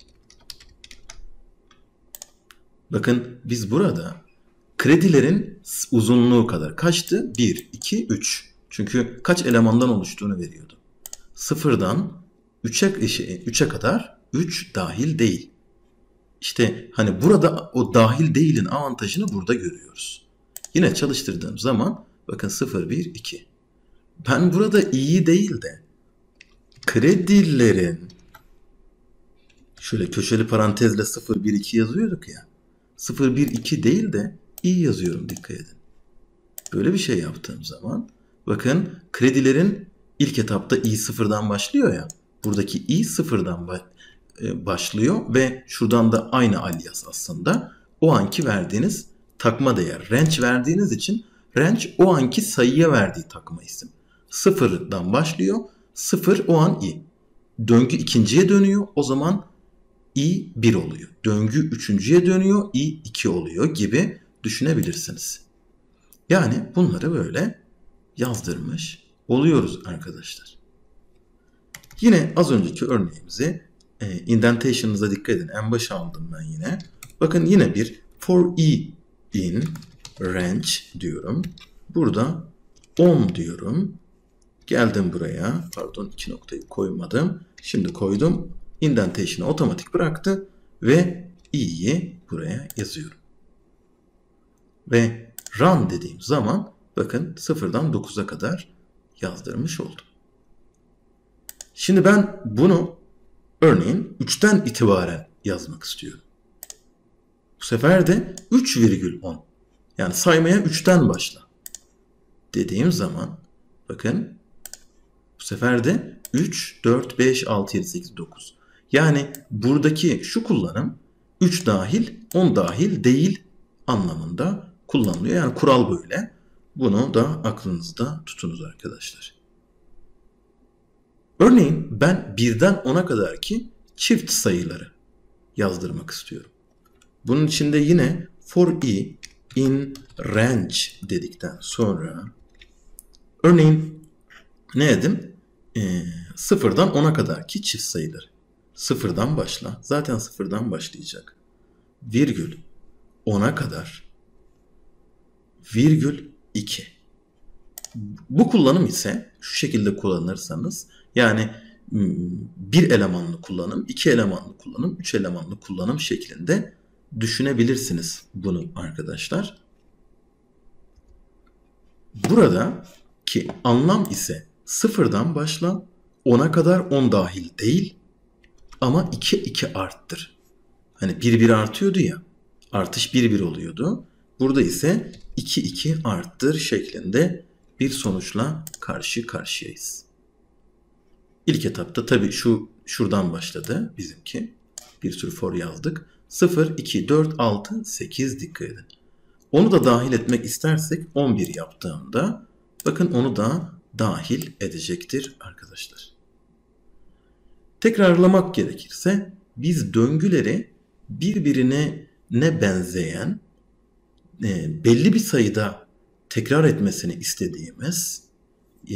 Bakın biz burada kredilerin uzunluğu kadar kaçtı? bir, iki, üç. Çünkü kaç elemandan oluştuğunu veriyordu. Sıfırdan üçe kadar üç dahil değil. İşte hani burada o dahil değilin avantajını burada görüyoruz. Yine çalıştırdığım zaman bakın sıfır, bir, iki. Ben burada iyi değil de kredilerin şöyle köşeli parantezle sıfır, bir, iki yazıyorduk ya. sıfır, bir, iki değil de iyi yazıyorum, dikkat edin. Böyle bir şey yaptığım zaman bakın kredilerin ilk etapta i sıfırdan başlıyor ya. Buradaki i sıfırdan başlıyor ve şuradan da aynı alias aslında. O anki verdiğiniz takma değer. Range verdiğiniz için range o anki sayıya verdiği takma isim. Sıfırdan başlıyor. Sıfır o an i. Döngü ikinciye dönüyor. O zaman i bir oluyor. Döngü üçüncüye dönüyor. i iki oluyor gibi düşünebilirsiniz. Yani bunları böyle yazdırmış oluyoruz arkadaşlar. Yine az önceki örneğimizi e, indentation'ınıza dikkat edin. En başa aldım ben yine. Bakın yine bir for i in range diyorum. Burada on diyorum. Geldim buraya. Pardon, iki noktayı koymadım. Şimdi koydum. Indentation'ı otomatik bıraktı ve i'yi buraya yazıyorum. Ve run dediğim zaman bakın sıfırdan dokuza kadar yazdırmış oldum. Şimdi ben bunu örneğin üçten itibaren yazmak istiyorum. Bu sefer de üç virgül on. Yani saymaya üçten başla dediğim zaman bakın bu sefer de üç, dört, beş, altı, yedi, sekiz, dokuz. Yani buradaki şu kullanım üç dahil, on dahil değil anlamında kullanılıyor. Yani kural böyle. Bunu da aklınızda tutunuz arkadaşlar. Örneğin ben birden ona kadar ki çift sayıları yazdırmak istiyorum. Bunun için de yine for i in range dedikten sonra örneğin ne dedim? Ee, sıfırdan ona kadar ki çift sayıları. Sıfırdan başla. Zaten sıfırdan başlayacak. Virgül ona kadar virgül iki. Bu kullanım ise şu şekilde kullanırsanız yani bir elemanlı kullanım, iki elemanlı kullanım, üç elemanlı kullanım şeklinde düşünebilirsiniz bunu arkadaşlar. Burada ki anlam ise sıfırdan başla, ona kadar on dahil değil ama iki iki arttır. Hani bir bir artıyordu ya, artış bir bir oluyordu. Burada ise iki iki arttır şeklinde bir sonuçla karşı karşıyayız. İlk etapta tabii şu şuradan başladı bizimki. Bir sürü for yazdık. sıfır, iki, dört, altı, sekiz dikkat edin. Onu da dahil etmek istersek on bir yaptığımda bakın onu da dahil edecektir arkadaşlar. Tekrarlamak gerekirse biz döngüleri birbirine ne benzeyen e, belli bir sayıda tekrar etmesini istediğimiz e,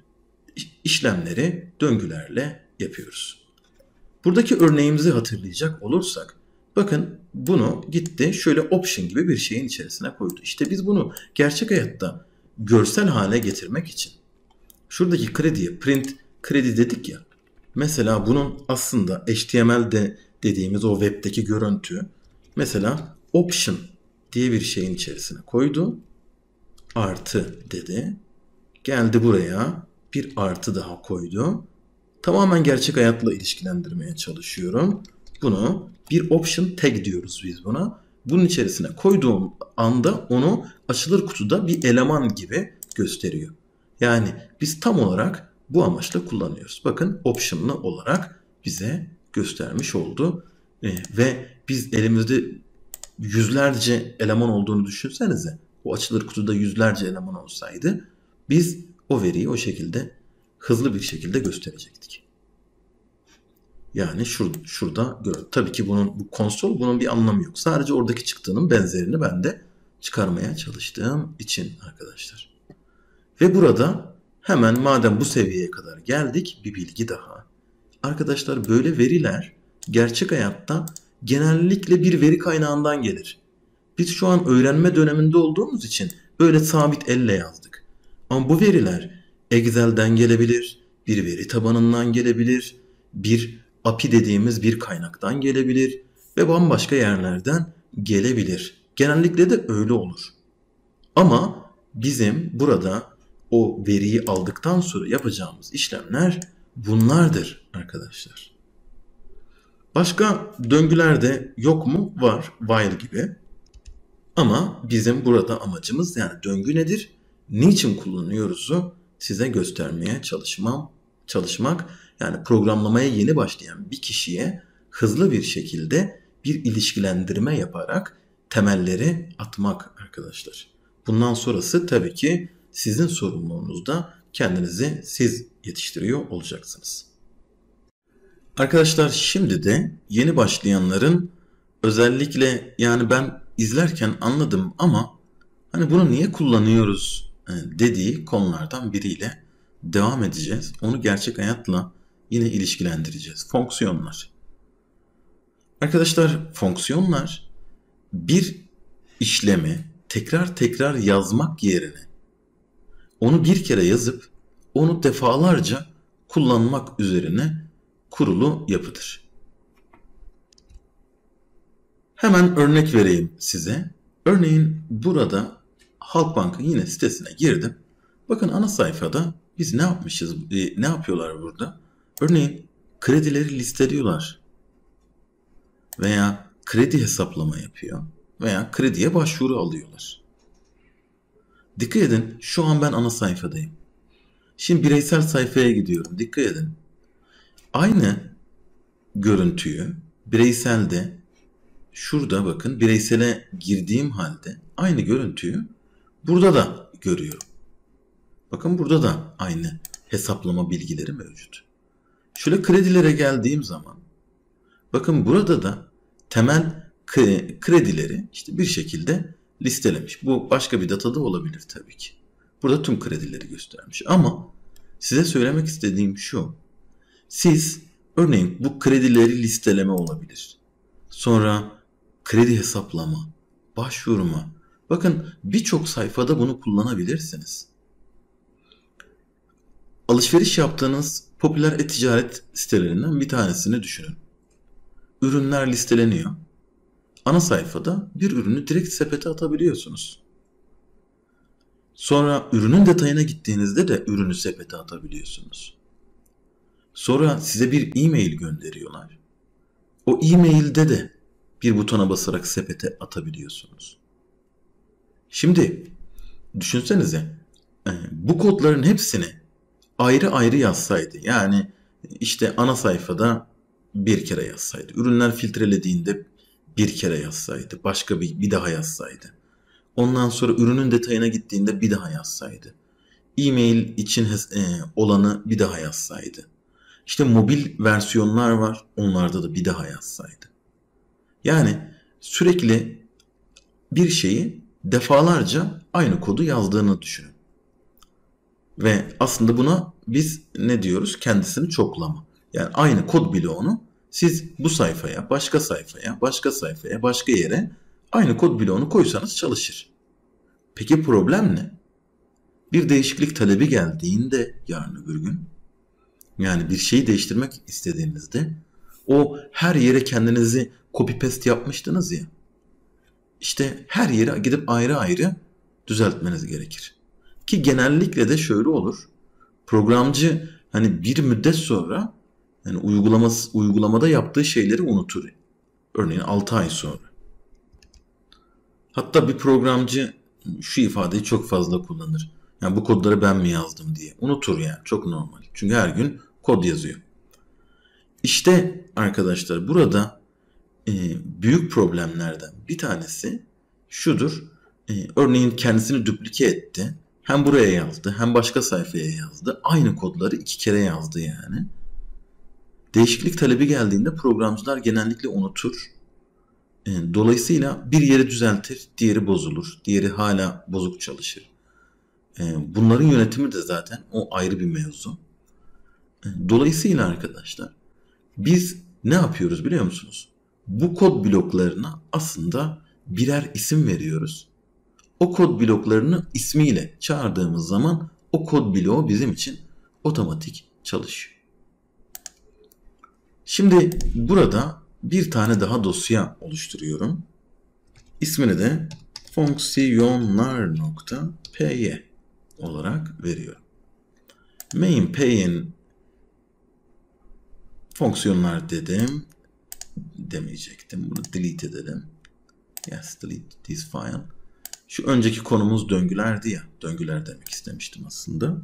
işlemleri döngülerle yapıyoruz. Buradaki örneğimizi hatırlayacak olursak bakın bunu gitti şöyle option gibi bir şeyin içerisine koydu. İşte biz bunu gerçek hayatta görsel hale getirmek için şuradaki krediye print kredi dedik ya. Mesela bunun aslında H T M L'de dediğimiz o webdeki görüntü mesela option diye bir şeyin içerisine koydu. Artı dedi. Geldi buraya bir artı daha koydu. Tamamen gerçek hayatla ilişkilendirmeye çalışıyorum. Bunu bir option tag diyoruz biz buna. Bunun içerisine koyduğum anda onu açılır kutuda bir eleman gibi gösteriyor. Yani biz tam olarak bu amaçla kullanıyoruz. Bakın option'lı olarak bize göstermiş oldu. Ee, ve biz elimizde yüzlerce eleman olduğunu düşünsenize. O açılır kutuda yüzlerce eleman olsaydı biz o veriyi o şekilde hızlı bir şekilde gösterecektik. Yani şur, şurada görün. Tabii ki bunun bu konsol bunun bir anlamı yok. Sadece oradaki çıktığının benzerini ben de çıkarmaya çalıştığım için arkadaşlar. Ve burada hemen madem bu seviyeye kadar geldik bir bilgi daha. Arkadaşlar böyle veriler gerçek hayatta genellikle bir veri kaynağından gelir. Biz şu an öğrenme döneminde olduğumuz için böyle sabit elle yazdık. Ama bu veriler Excel'den gelebilir, bir veri tabanından gelebilir, bir A P I dediğimiz bir kaynaktan gelebilir ve bambaşka yerlerden gelebilir. Genellikle de öyle olur. Ama bizim burada o veriyi aldıktan sonra yapacağımız işlemler bunlardır arkadaşlar. Başka döngüler de yok mu? Var. While gibi. Ama bizim burada amacımız yani döngü nedir? Niçin kullanıyoruz'u size göstermeye çalışmam, çalışmak. Yani programlamaya yeni başlayan bir kişiye hızlı bir şekilde bir ilişkilendirme yaparak temelleri atmak arkadaşlar. Bundan sonrası tabii ki sizin sorumluluğunuzda, kendinizi siz yetiştiriyor olacaksınız. Arkadaşlar şimdi de yeni başlayanların özellikle yani ben izlerken anladım ama hani bunu niye kullanıyoruz dediği konulardan biriyle devam edeceğiz. Onu gerçek hayatla yine ilişkilendireceğiz. Fonksiyonlar. Arkadaşlar fonksiyonlar bir işlemi tekrar tekrar yazmak yerine onu bir kere yazıp onu defalarca kullanmak üzerine kurulu yapıdır. Hemen örnek vereyim size. Örneğin burada Halkbank'ın yine sitesine girdim. Bakın ana sayfada biz ne yapmışız, ne yapıyorlar burada? Örneğin kredileri listeliyorlar. Veya kredi hesaplama yapıyor. Veya krediye başvuru alıyorlar. Dikkat edin şu an ben ana sayfadayım. Şimdi bireysel sayfaya gidiyorum. Dikkat edin. Aynı görüntüyü bireyselde şurada bakın bireysele girdiğim halde aynı görüntüyü burada da görüyorum. Bakın burada da aynı hesaplama bilgileri mevcut. Şöyle kredilere geldiğim zaman bakın burada da temel kredileri işte bir şekilde listelemiş. Bu başka bir datada olabilir tabii ki. Burada tüm kredileri göstermiş. Ama size söylemek istediğim şu. Siz örneğin bu kredileri listeleme olabilir. Sonra kredi hesaplama, başvurma. Bakın birçok sayfada bunu kullanabilirsiniz. Alışveriş yaptığınız popüler e-ticaret sitelerinden bir tanesini düşünün. Ürünler listeleniyor. Ana sayfada bir ürünü direkt sepete atabiliyorsunuz. Sonra ürünün detayına gittiğinizde de ürünü sepete atabiliyorsunuz. Sonra size bir e-mail gönderiyorlar. O e-mailde de bir butona basarak sepete atabiliyorsunuz. Şimdi düşünsenize bu kodların hepsini ayrı ayrı yazsaydı, yani işte ana sayfada bir kere yazsaydı, ürünler filtrelediğinde bir kere yazsaydı, başka bir, bir daha yazsaydı, ondan sonra ürünün detayına gittiğinde bir daha yazsaydı, e-mail için e, olanı bir daha yazsaydı, işte mobil versiyonlar var, onlarda da bir daha yazsaydı. Yani sürekli bir şeyi defalarca aynı kodu yazdığını düşünün. Ve aslında buna biz ne diyoruz? Kendisini çoklama. Yani aynı kod bloğunu siz bu sayfaya, başka sayfaya, başka sayfaya, başka yere aynı kod bloğunu koysanız çalışır. Peki problem ne? Bir değişiklik talebi geldiğinde yarın öbür gün, yani bir şeyi değiştirmek istediğinizde, o her yere kendinizi copy paste yapmıştınız ya, İşte her yere gidip ayrı ayrı düzeltmeniz gerekir. Ki genellikle de şöyle olur. Programcı hani bir müddet sonra yani uygulaması, uygulamada yaptığı şeyleri unutur. Örneğin altı ay sonra. Hatta bir programcı şu ifadeyi çok fazla kullanır. Yani bu kodları ben mi yazdım diye. Unutur yani. Çok normal. Çünkü her gün kod yazıyor. İşte arkadaşlar burada e, büyük problemlerden bir tanesi şudur. E, örneğin kendisini duplike etti. Hem buraya yazdı hem başka sayfaya yazdı. Aynı kodları iki kere yazdı yani. Değişiklik talebi geldiğinde programcılar genellikle unutur. E, dolayısıyla bir yeri düzeltir, diğeri bozulur. Diğeri hala bozuk çalışır. E, bunların yönetimi de zaten o ayrı bir mevzu. E, dolayısıyla arkadaşlar biz ne yapıyoruz biliyor musunuz? Bu kod bloklarına aslında birer isim veriyoruz. O kod bloklarını ismiyle çağırdığımız zaman o kod bloğu bizim için otomatik çalışıyor. Şimdi burada bir tane daha dosya oluşturuyorum. İsmini de fonksiyonlar.py olarak veriyorum. Main.py'in fonksiyonlar dedim. Demeyecektim. Bunu delete edelim. Yes, delete this file. Şu önceki konumuz döngülerdi ya. Döngüler demek istemiştim aslında.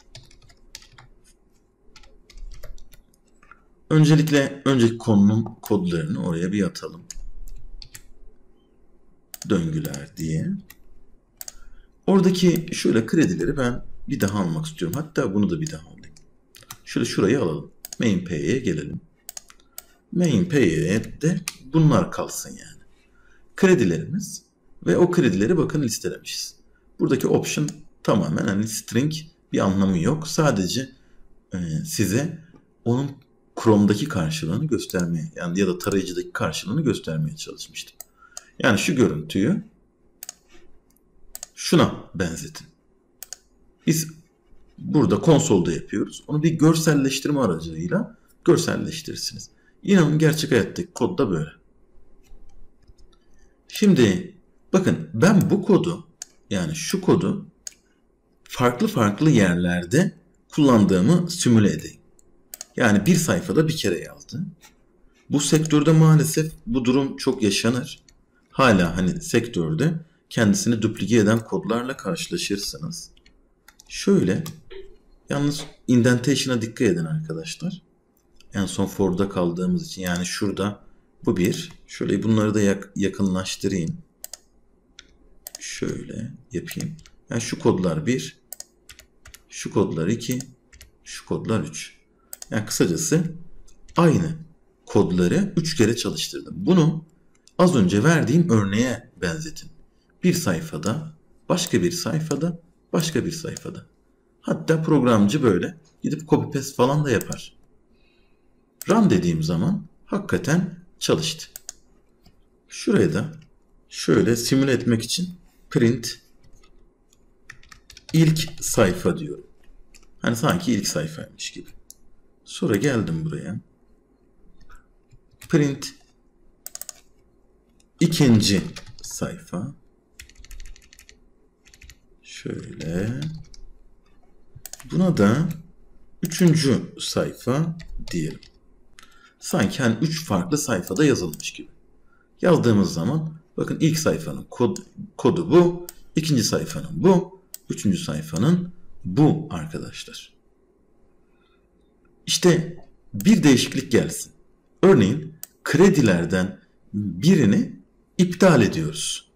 Öncelikle önceki konunun kodlarını oraya bir atalım. Döngüler diye. Oradaki şöyle kredileri ben bir daha almak istiyorum. Hatta bunu da bir daha alayım. Şöyle şurayı alalım. Main.py'ye gelelim. Main.py'ye de bunlar kalsın yani. Kredilerimiz ve o kredileri bakın listelemişiz. Buradaki option tamamen hani string, bir anlamı yok. Sadece e, size onun Chrome'daki karşılığını göstermeye, yani ya da tarayıcıdaki karşılığını göstermeye çalışmıştım. Yani şu görüntüyü şuna benzetin. Biz burada konsolda yapıyoruz. Onu bir görselleştirme aracılığıyla görselleştirirsiniz. İnanın gerçek hayattaki kod da böyle. Şimdi bakın ben bu kodu, yani şu kodu farklı farklı yerlerde kullandığımı simüle edeyim. Yani bir sayfada bir kere yazdı. Bu sektörde maalesef bu durum çok yaşanır. Hala hani sektörde kendisini duplike eden kodlarla karşılaşırsınız. Şöyle, yalnız indentation'a dikkat edin arkadaşlar. En son for'da kaldığımız için, yani şurada bu bir. Şöyle bunları da yak yakınlaştırayım. Şöyle yapayım. Yani şu kodlar bir, şu kodlar iki, şu kodlar üç. Yani kısacası aynı kodları üç kere çalıştırdım. Bunu az önce verdiğim örneğe benzetin. Bir sayfada, başka bir sayfada, başka bir sayfada. Hatta programcı böyle gidip copy paste falan da yapar. Run dediğim zaman hakikaten çalıştı. Şuraya da şöyle simüle etmek için print ilk sayfa diyorum. Hani sanki ilk sayfaymış gibi. Sonra geldim buraya. Print ikinci sayfa. Şöyle. Buna da üçüncü sayfa diyelim. Sanki hani üç farklı sayfada yazılmış gibi. Yazdığımız zaman bakın ilk sayfanın kod, kodu bu. İkinci sayfanın bu. Üçüncü sayfanın bu arkadaşlar. İşte bir değişiklik gelsin. Örneğin kredilerden birini iptal ediyoruz.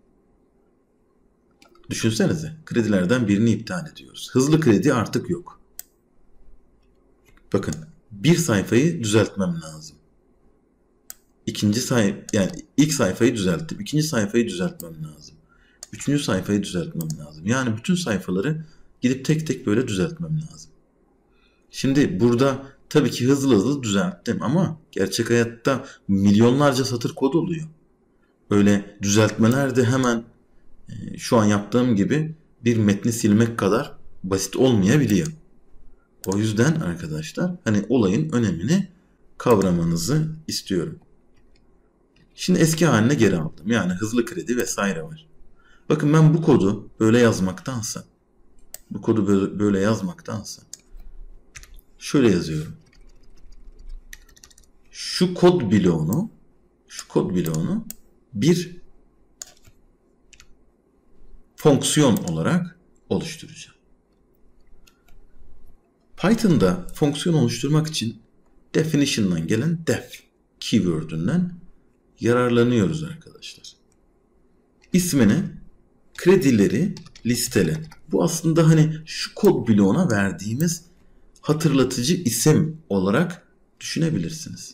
Düşünsenize, kredilerden birini iptal ediyoruz. Hızlı kredi artık yok. Bakın, bir sayfayı düzeltmem lazım. İkinci sayfa, yani ilk sayfayı düzelttim. İkinci sayfayı düzeltmem lazım. Üçüncü sayfayı düzeltmem lazım. Yani bütün sayfaları gidip tek tek böyle düzeltmem lazım. Şimdi burada tabii ki hızlı hızlı düzelttim ama gerçek hayatta milyonlarca satır kod oluyor. Öyle düzeltmeler de hemen e, şu an yaptığım gibi bir metni silmek kadar basit olmayabiliyor. O yüzden arkadaşlar hani olayın önemini kavramanızı istiyorum. Şimdi eski haline geri aldım. Yani hızlı kredi vesaire var. Bakın ben bu kodu böyle yazmaktansa bu kodu böyle, böyle yazmaktansa şöyle yazıyorum. Şu kod bloğunu şu kod bloğunu bir fonksiyon olarak oluşturacağım. Python'da fonksiyon oluşturmak için definition'dan gelen def keyword'ünden yararlanıyoruz arkadaşlar. İsmini kredileri listele. Bu aslında hani şu kod bloğuna verdiğimiz hatırlatıcı isim olarak düşünebilirsiniz.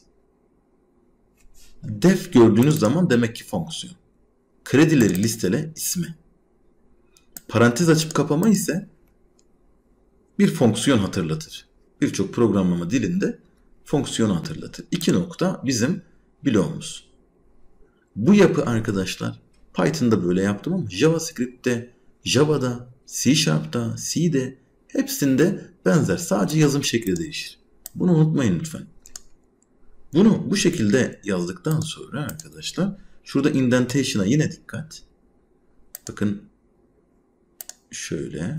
Def gördüğünüz zaman demek ki fonksiyon. Kredileri listele ismi. Parantez açıp kapama ise bir fonksiyon hatırlatır. Birçok programlama dilinde fonksiyonu hatırlatır. İki nokta bizim bloğumuz. Bu yapı arkadaşlar Python'da böyle yaptım ama JavaScript'te, Java'da, C Sharp'ta, C'de hepsinde benzer. Sadece yazım şekli değişir. Bunu unutmayın lütfen. Bunu bu şekilde yazdıktan sonra arkadaşlar şurada indentation'a yine dikkat. Bakın şöyle.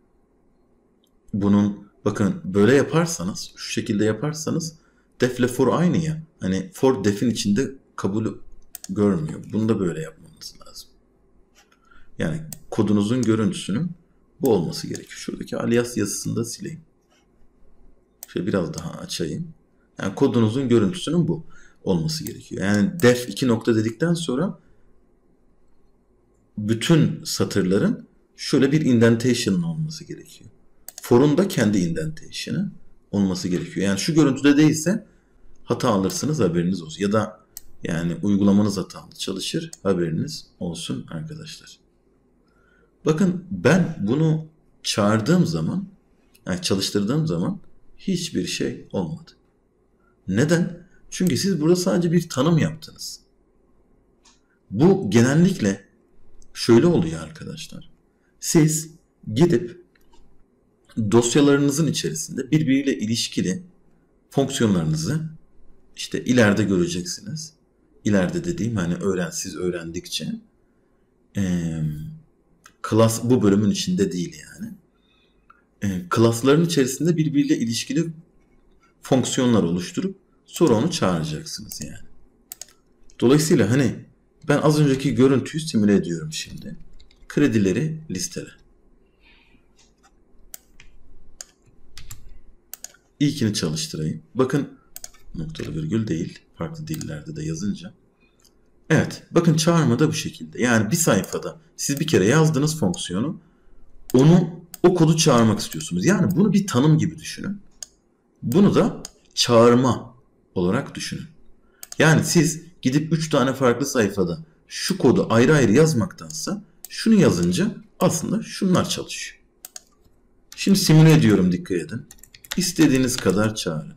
Bunun bakın böyle yaparsanız şu şekilde yaparsanız def ile for aynı ya. Hani for def'in içinde kabul görmüyor. Bunu da böyle yapmanız lazım. Yani kodunuzun görüntüsünün bu olması gerekiyor. Şuradaki alias yazısını da sileyim. Şöyle biraz daha açayım. Yani kodunuzun görüntüsünün bu olması gerekiyor. Yani def iki nokta dedikten sonra bütün satırların şöyle bir indentation olması gerekiyor. For'un da kendi indentation'ı olması gerekiyor. Yani şu görüntüde değilse hata alırsınız, haberiniz olsun. Ya da yani uygulamanız hatalı çalışır, haberiniz olsun arkadaşlar. Bakın ben bunu çağırdığım zaman, yani çalıştırdığım zaman hiçbir şey olmadı. Neden? Çünkü siz burada sadece bir tanım yaptınız. Bu genellikle şöyle oluyor arkadaşlar. Siz gidip dosyalarınızın içerisinde birbiriyle ilişkili fonksiyonlarınızı işte ileride göreceksiniz. İleride dediğim hani öğren, siz öğrendikçe ee, class bu bölümün içinde değil yani. E, class'ların içerisinde birbiriyle ilişkili fonksiyonlar oluşturup sonra onu çağıracaksınız yani. Dolayısıyla hani ben az önceki görüntüyü simüle ediyorum şimdi. Kredileri listele. İlkini çalıştırayım. Bakın noktalı virgül değil. Farklı dillerde de yazınca. Evet. Bakın çağırma da bu şekilde. Yani bir sayfada siz bir kere yazdığınız fonksiyonu onu o kodu çağırmak istiyorsunuz. Yani bunu bir tanım gibi düşünün. Bunu da çağırma olarak düşünün. Yani siz gidip üç tane farklı sayfada şu kodu ayrı ayrı yazmaktansa şunu yazınca aslında şunlar çalışıyor. Şimdi simüle ediyorum, dikkat edin. İstediğiniz kadar çağırın.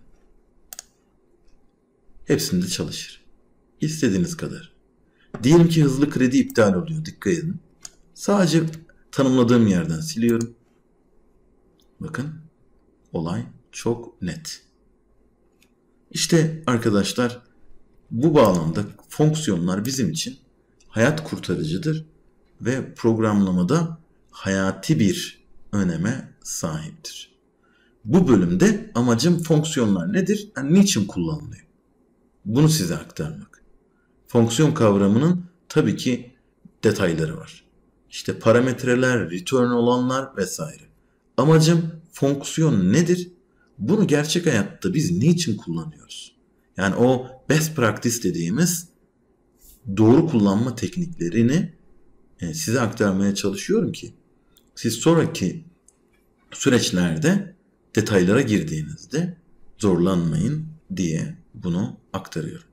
Hepsinde çalışır. İstediğiniz kadar. Diyelim ki hızlı kredi iptal oluyor. Dikkat edin. Sadece tanımladığım yerden siliyorum. Bakın. Olay çok net. İşte arkadaşlar bu bağlamda fonksiyonlar bizim için hayat kurtarıcıdır ve programlamada hayati bir öneme sahiptir. Bu bölümde amacım fonksiyonlar nedir? Yani niçin kullanılıyor? Bunu size aktarmak. Fonksiyon kavramının tabii ki detayları var. İşte parametreler, return olanlar vesaire. Amacım fonksiyon nedir? Bunu gerçek hayatta biz niçin kullanıyoruz? Yani o best practice dediğimiz doğru kullanma tekniklerini size aktarmaya çalışıyorum ki siz sonraki süreçlerde detaylara girdiğinizde zorlanmayın diye bunu aktarıyorum.